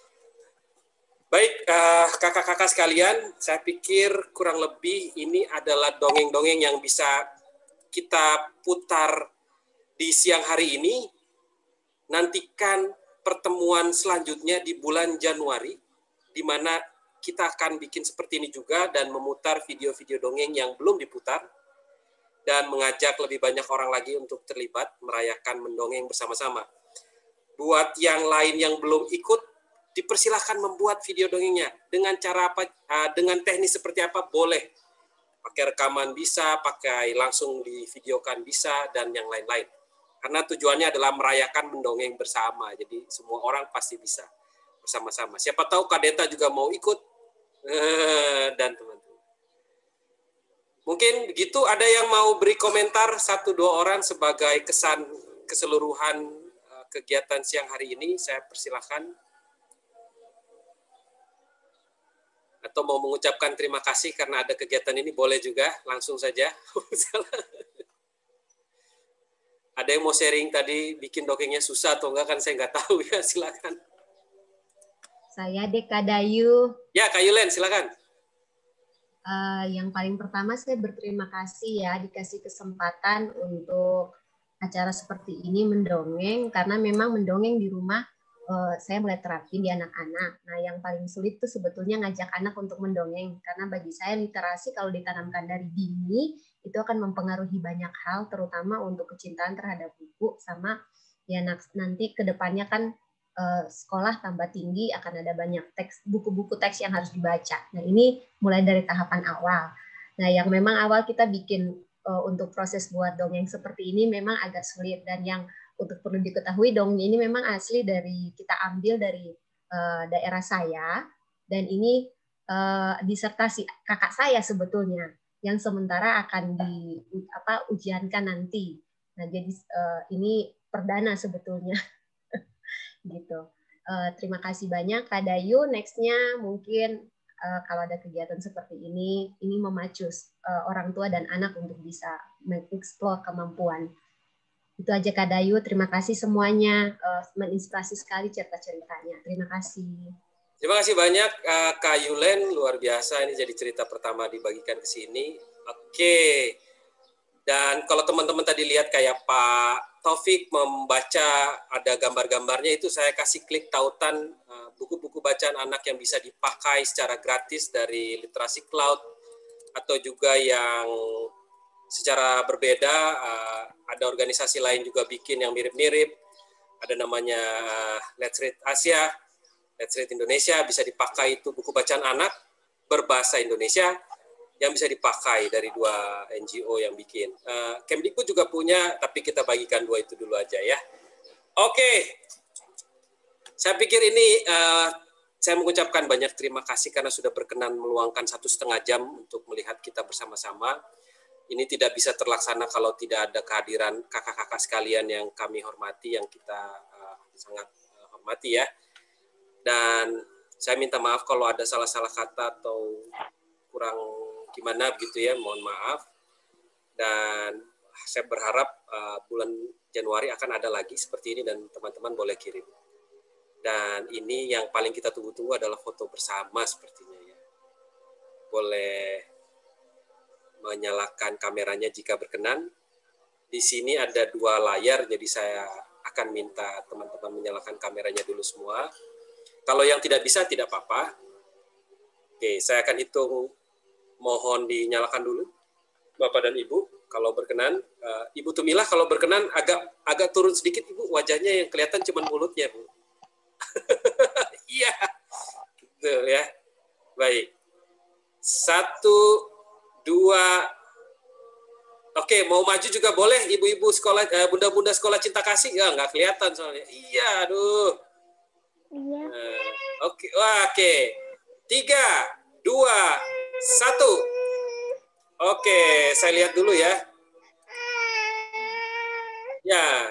Baik, kakak-kakak uh, sekalian, saya pikir kurang lebih ini adalah dongeng-dongeng yang bisa kita putar di siang hari ini. Nantikan pertemuan selanjutnya di bulan Januari, di mana kita akan bikin seperti ini juga dan memutar video-video dongeng yang belum diputar dan mengajak lebih banyak orang lagi untuk terlibat merayakan mendongeng bersama-sama. Buat yang lain yang belum ikut, dipersilahkan membuat video dongengnya dengan cara apa, dengan teknis seperti apa boleh. Pakai rekaman bisa, pakai langsung divideokan bisa, dan yang lain-lain. Karena tujuannya adalah merayakan mendongeng bersama. Jadi semua orang pasti bisa bersama-sama. Siapa tahu Kak Deta juga mau ikut. Dan teman-teman. Mungkin begitu, ada yang mau beri komentar satu dua orang sebagai kesan keseluruhan kegiatan siang hari ini. Saya persilahkan. Atau mau mengucapkan terima kasih karena ada kegiatan ini, boleh juga. Langsung saja. Ada yang mau sharing tadi bikin dongengnya susah atau enggak, kan saya nggak tahu ya, silakan.
Saya Deka Dayu.
Ya, Kak Yulen, silakan.
Uh, yang paling pertama saya berterima kasih ya dikasih kesempatan untuk acara seperti ini mendongeng, karena memang mendongeng di rumah uh, saya mulai terapin di anak-anak. Nah, yang paling sulit itu sebetulnya ngajak anak untuk mendongeng, karena bagi saya literasi kalau ditanamkan dari dini itu akan mempengaruhi banyak hal, terutama untuk kecintaan terhadap buku, sama ya nanti ke depannya kan eh, sekolah tambah tinggi akan ada banyak teks buku-buku teks yang harus dibaca. Nah, ini mulai dari tahapan awal. Nah, yang memang awal kita bikin eh, untuk proses buat dongeng seperti ini memang agak sulit, dan yang untuk perlu diketahui dongeng ini memang asli dari kita ambil dari eh, daerah saya, dan ini eh, disertasi kakak saya sebetulnya, yang sementara akan di apa ujiankan nanti. Nah, jadi uh, ini perdana sebetulnya. Gitu. Uh, terima kasih banyak Kak Dayu. Next-nya mungkin uh, kalau ada kegiatan seperti ini, ini memacu uh, orang tua dan anak untuk bisa mengeksplor kemampuan. Itu aja Kak Dayu. Terima kasih semuanya. Uh, menginspirasi sekali cerita-ceritanya. Terima kasih.
Terima kasih banyak uh, Kak Yulen, luar biasa, ini jadi cerita pertama dibagikan ke sini. Oke, dan kalau teman-teman tadi lihat kayak Pak Taufik membaca ada gambar-gambarnya, itu saya kasih klik tautan buku-buku uh, bacaan anak yang bisa dipakai secara gratis dari Literasi Cloud, atau juga yang secara berbeda, uh, ada organisasi lain juga bikin yang mirip-mirip, ada namanya uh, Let's Read Asia, Let's Read Indonesia, bisa dipakai itu buku bacaan anak berbahasa Indonesia, yang bisa dipakai dari dua N G O yang bikin. Uh, Kemdikbud juga punya, tapi kita bagikan dua itu dulu aja ya. Oke, saya pikir ini uh, saya mengucapkan banyak terima kasih karena sudah berkenan meluangkan satu setengah jam untuk melihat kita bersama-sama. Ini tidak bisa terlaksana kalau tidak ada kehadiran kakak-kakak sekalian yang kami hormati, yang kita uh, sangat uh, hormati ya. Dan saya minta maaf kalau ada salah-salah kata atau kurang gimana begitu ya, mohon maaf. Dan saya berharap uh, bulan Januari akan ada lagi seperti ini dan teman-teman boleh kirim. Dan ini yang paling kita tunggu-tunggu adalah foto bersama sepertinya ya. Boleh menyalakan kameranya jika berkenan. Di sini ada dua layar, jadi saya akan minta teman-teman menyalakan kameranya dulu semua. Kalau yang tidak bisa tidak apa-apa. Oke, saya akan hitung. Mohon dinyalakan dulu, Bapak dan Ibu, kalau berkenan. Uh, Ibu Tumilah, kalau berkenan agak agak turun sedikit, Ibu. Wajahnya yang kelihatan cuma mulutnya, Bu. Iya, gitu ya. Baik. Satu, dua. Oke, mau maju juga boleh, ibu-ibu sekolah, uh, bunda-bunda sekolah cinta kasih. Ya, nggak kelihatan soalnya. Iya, aduh. Iya. Uh, oke, wah, oke. Tiga, dua. Satu. Oke, saya lihat dulu ya. Ya.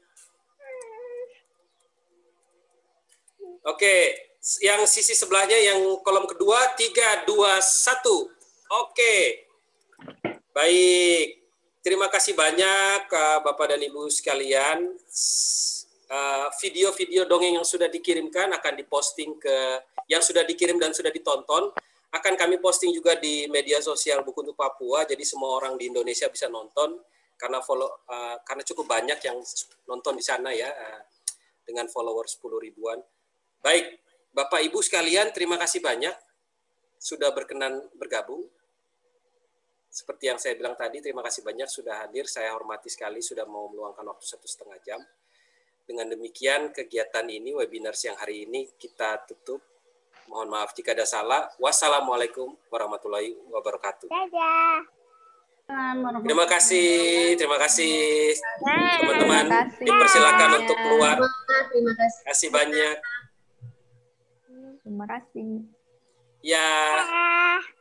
Oke, yang sisi sebelahnya yang kolom kedua, tiga, dua, satu. Oke. Baik. Terima kasih banyak Bapak dan Ibu sekalian. Video-video dongeng yang sudah dikirimkan akan diposting ke, yang sudah dikirim dan sudah ditonton, akan kami posting juga di media sosial Buku Untuk Papua, jadi semua orang di Indonesia bisa nonton karena follow uh, karena cukup banyak yang nonton di sana ya, uh, dengan follower sepuluh ribuan. Baik, Bapak Ibu sekalian, terima kasih banyak sudah berkenan bergabung. Seperti yang saya bilang tadi, terima kasih banyak sudah hadir. Saya hormati sekali sudah mau meluangkan waktu satu setengah jam. Dengan demikian kegiatan ini, webinar siang hari ini kita tutup. Mohon maaf jika ada salah. Wassalamualaikum warahmatullahi wabarakatuh.
Dadah.
Terima kasih, terima kasih teman-teman. Dipersilakan untuk keluar.
Terima kasih.
Terima kasih banyak.
Terima kasih.
Ya.